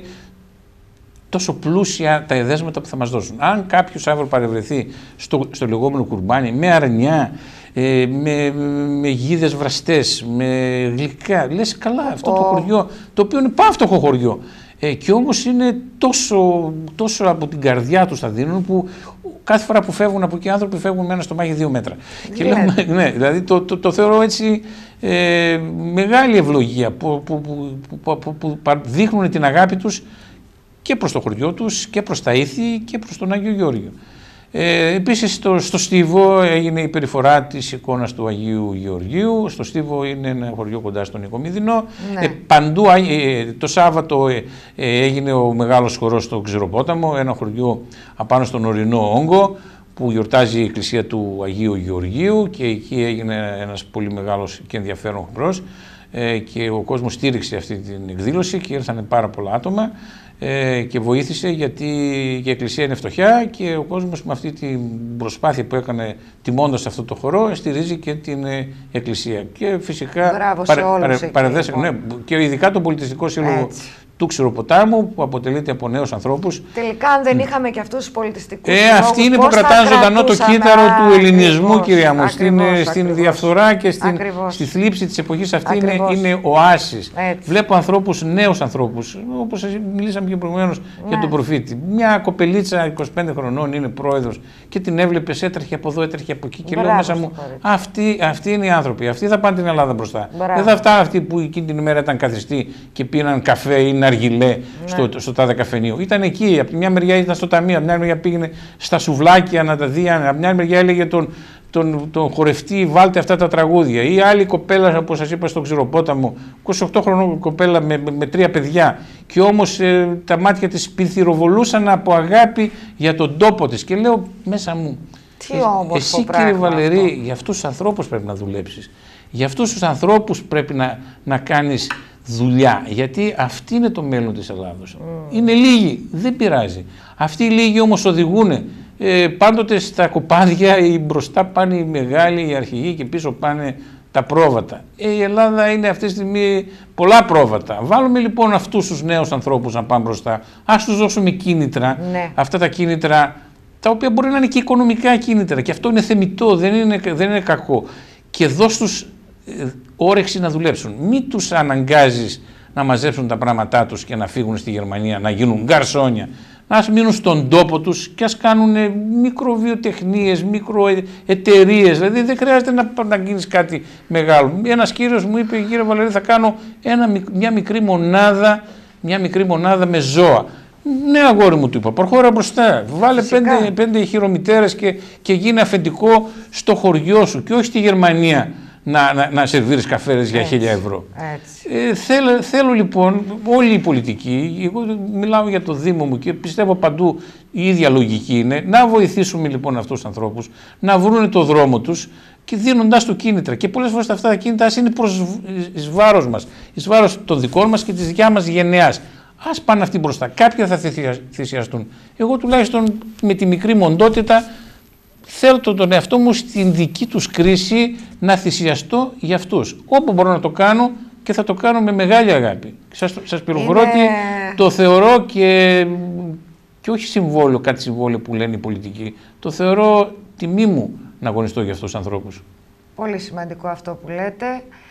τόσο πλούσια τα εδέσματα που θα μας δώσουν. Αν κάποιος αύριο παρευρεθεί στο, στο λεγόμενο κουρμπάνι με αρνιά, ε, με, με γίδες βραστές, με γλυκά, λες καλά αυτό το χωριό, το οποίο είναι πάυτοχο χωριό. Ε, και όμως είναι τόσο, τόσο από την καρδιά τους τα δίνουν που κάθε φορά που φεύγουν από εκεί οι άνθρωποι φεύγουν με ένα στομάχι δύο μέτρα. Yeah. Και λέμε, ναι, δηλαδή το, το, το θεωρώ έτσι ε, μεγάλη ευλογία που, που, που, που, που, που, που δείχνουν την αγάπη τους και προς το χωριό τους και προς τα ήθη και προς τον Άγιο Γεώργιο. Ε, επίσης στο, στο Στίβο έγινε η περιφορά της εικόνας του Αγίου Γεωργίου. Στο Στίβο είναι ένα χωριό κοντά στον Νικομηδινό. Ναι. Ε, παντού, ε, το Σάββατο ε, ε, έγινε ο μεγάλος χορός στο Ξηροπόταμο, ένα χωριό απάνω στον ορεινό όγκο, που γιορτάζει η εκκλησία του Αγίου Γεωργίου, και εκεί έγινε ένας πολύ μεγάλος και ενδιαφέρον χορός, ε, και ο κόσμος στήριξε αυτή την εκδήλωση και ήρθαν πάρα πολλά άτομα ε, και βοήθησε, γιατί η εκκλησία είναι φτωχιά και ο κόσμος με αυτή την προσπάθεια που έκανε τιμώντας αυτό το χορό στηρίζει και την ε, εκκλησία. Και φυσικά παρε, παρε, παρεδέσαν, ναι, και ειδικά τον πολιτιστικό σύλλογο Έτσι. του Ξηροποτάμου, που αποτελείται από νέους ανθρώπους. Τελικά, αν δεν είχαμε και αυτούς τους πολιτιστικούς ε, συλλόγους, αυτοί είναι που κρατάνε ζωντανό το κύτταρο του ελληνισμού, ακριβώς, κυρία μου. Στην, στην διαφθορά και στην, στη θλίψη της εποχής αυτή είναι, είναι οάσεις. Βλέπω ανθρώπους, νέους ανθρώπους, όπως μιλήσαμε και προηγουμένως, ναι, για τον προφήτη. Μια κοπελίτσα είκοσι πέντε χρονών είναι πρόεδρος και την έβλεπες, έτρεχε από εδώ, έτρεχε από εκεί. Και Μπράβο, λέω μέσα μου, αυτοί, αυτοί είναι οι άνθρωποι. Αυτοί θα πάνε την Ελλάδα μπροστά. Μπράβο. Δεν θα φτάνουν αυτοί που εκείνη την ημέρα ήταν καθιστοί και πίναν καφέ ή αργιλέ, ναι, στο, στο τάδε καφενείο. Ήταν εκεί. Από τη μια μεριά ήταν στο ταμείο, από την άλλη μεριά πήγαινε στα σουβλάκια να τα δει. Από την άλλη μεριά έλεγε τον, τον, τον χορευτή, βάλτε αυτά τα τραγούδια. Ή άλλη κοπέλα, όπως σας είπα, στον Ξηροπόταμο, είκοσι οκτώ χρονών κοπέλα με, με, με τρία παιδιά. Και όμως ε, τα μάτια της πυρθυροβολούσαν από αγάπη για τον τόπο της. Και λέω μέσα μου, τι όμορφο εσύ πράγμα, κύριε Βαλερή, αυτό. για αυτούς τους ανθρώπους πρέπει να δουλέψεις. Για αυτούς τους ανθρώπους πρέπει να, να κάνεις δουλειά, γιατί αυτή είναι το μέλλον της Ελλάδος. Mm. Είναι λίγοι, δεν πειράζει. Αυτοί οι λίγοι όμως οδηγούν. Ε, πάντοτε στα κοπάδια οι μπροστά πάνε οι μεγάλοι, οι αρχηγοί, και πίσω πάνε τα πρόβατα. Ε, η Ελλάδα είναι αυτή τη στιγμή πολλά πρόβατα. Βάλουμε λοιπόν αυτούς τους νέους ανθρώπους να πάνε μπροστά. Ας τους δώσουμε κίνητρα. Ναι. Αυτά τα κίνητρα, τα οποία μπορεί να είναι και οικονομικά κίνητρα, και αυτό είναι θεμιτό, δεν είναι, δεν είναι κακό. Και δώσ' τους όρεξη να δουλέψουν. Μην τους αναγκάζεις να μαζέψουν τα πράγματά τους και να φύγουν στη Γερμανία, να γίνουν γκαρσόνια. Να ας μείνουν στον τόπο τους και ας κάνουν μικροβιοτεχνίες, μικροεταιρείες. Δηλαδή δεν χρειάζεται να, να γίνεις κάτι μεγάλο. Ένας κύριος μου είπε, κύριε Βαλερή, θα κάνω ένα, μια μικρή μονάδα, μια μικρή μονάδα με ζώα. Ναι, αγόρι μου, του είπα, προχώρα μπροστά. Βάλε πέντε, πέντε χειρομητέρες και, και γίνει αφεντικό στο χωριό σου και όχι στη Γερμανία να, να, να σερβίρεις καφέδες για χίλια ευρώ. Ε, θέλω, θέλω λοιπόν όλοι οι πολιτικοί, εγώ μιλάω για το Δήμο μου και πιστεύω παντού η ίδια λογική είναι, να βοηθήσουμε λοιπόν αυτούς τους ανθρώπους να βρουν το δρόμο τους και δίνοντάς του κίνητρα. Και πολλές φορές αυτά τα κίνητρα είναι προς εις βάρος μας, εις βάρος των δικών μας και της δικιάς μας γενεάς. Ας πάνε αυτοί μπροστά. Κάποιοι θα θυσιαστούν. Εγώ τουλάχιστον με τη μικρή μοντότητα θέλω τον εαυτό μου στην δική τους κρίση να θυσιαστώ για αυτούς. Όπου μπορώ να το κάνω, και θα το κάνω με μεγάλη αγάπη. Σας, σας πληροφορώ ότι είναι... το θεωρώ και, και όχι συμβόλαιο, κάτι συμβόλαιο που λένε οι πολιτικοί. Το θεωρώ τιμή μου να αγωνιστώ για αυτούς τους ανθρώπους. Πολύ σημαντικό αυτό που λέτε.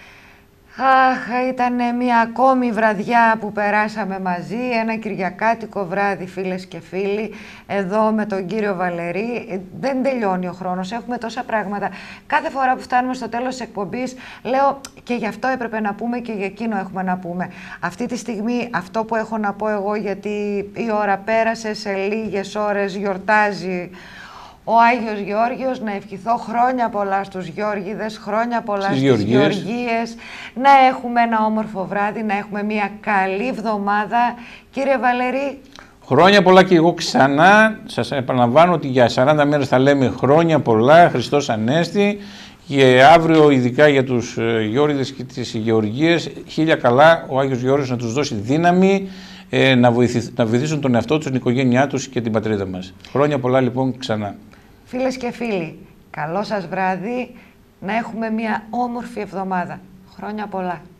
Αχ, ήταν μια ακόμη βραδιά που περάσαμε μαζί, ένα κυριακάτικο βράδυ, φίλες και φίλοι, εδώ με τον κύριο Βαλερή. Δεν τελειώνει ο χρόνος, έχουμε τόσα πράγματα. Κάθε φορά που φτάνουμε στο τέλος της εκπομπής, λέω και γι' αυτό έπρεπε να πούμε και για εκείνο έχουμε να πούμε. Αυτή τη στιγμή αυτό που έχω να πω εγώ, γιατί η ώρα πέρασε, σε λίγες ώρες γιορτάζει ο Άγιος Γεώργιος, να ευχηθώ χρόνια πολλά στους Γεώργιδες, χρόνια πολλά στις Γεωργίες, να έχουμε ένα όμορφο βράδυ, να έχουμε μια καλή εβδομάδα. Κύριε Βαλερή. Χρόνια πολλά και εγώ ξανά. Σας επαναλαμβάνω ότι για σαράντα μέρες θα λέμε χρόνια πολλά, Χριστός Ανέστη, και αύριο ειδικά για τους Γεώργιδες και τις Γεωργίες, χίλια καλά, ο Άγιος Γεώργιος να τους δώσει δύναμη, να, βοηθήσ, να βοηθήσουν τον εαυτό τους, την οικογένειά τους και την πατρίδα μας. Χρόνια πολλά λοιπόν ξανά. Φίλες και φίλοι, καλό σας βράδυ, να έχουμε μια όμορφη εβδομάδα. Χρόνια πολλά.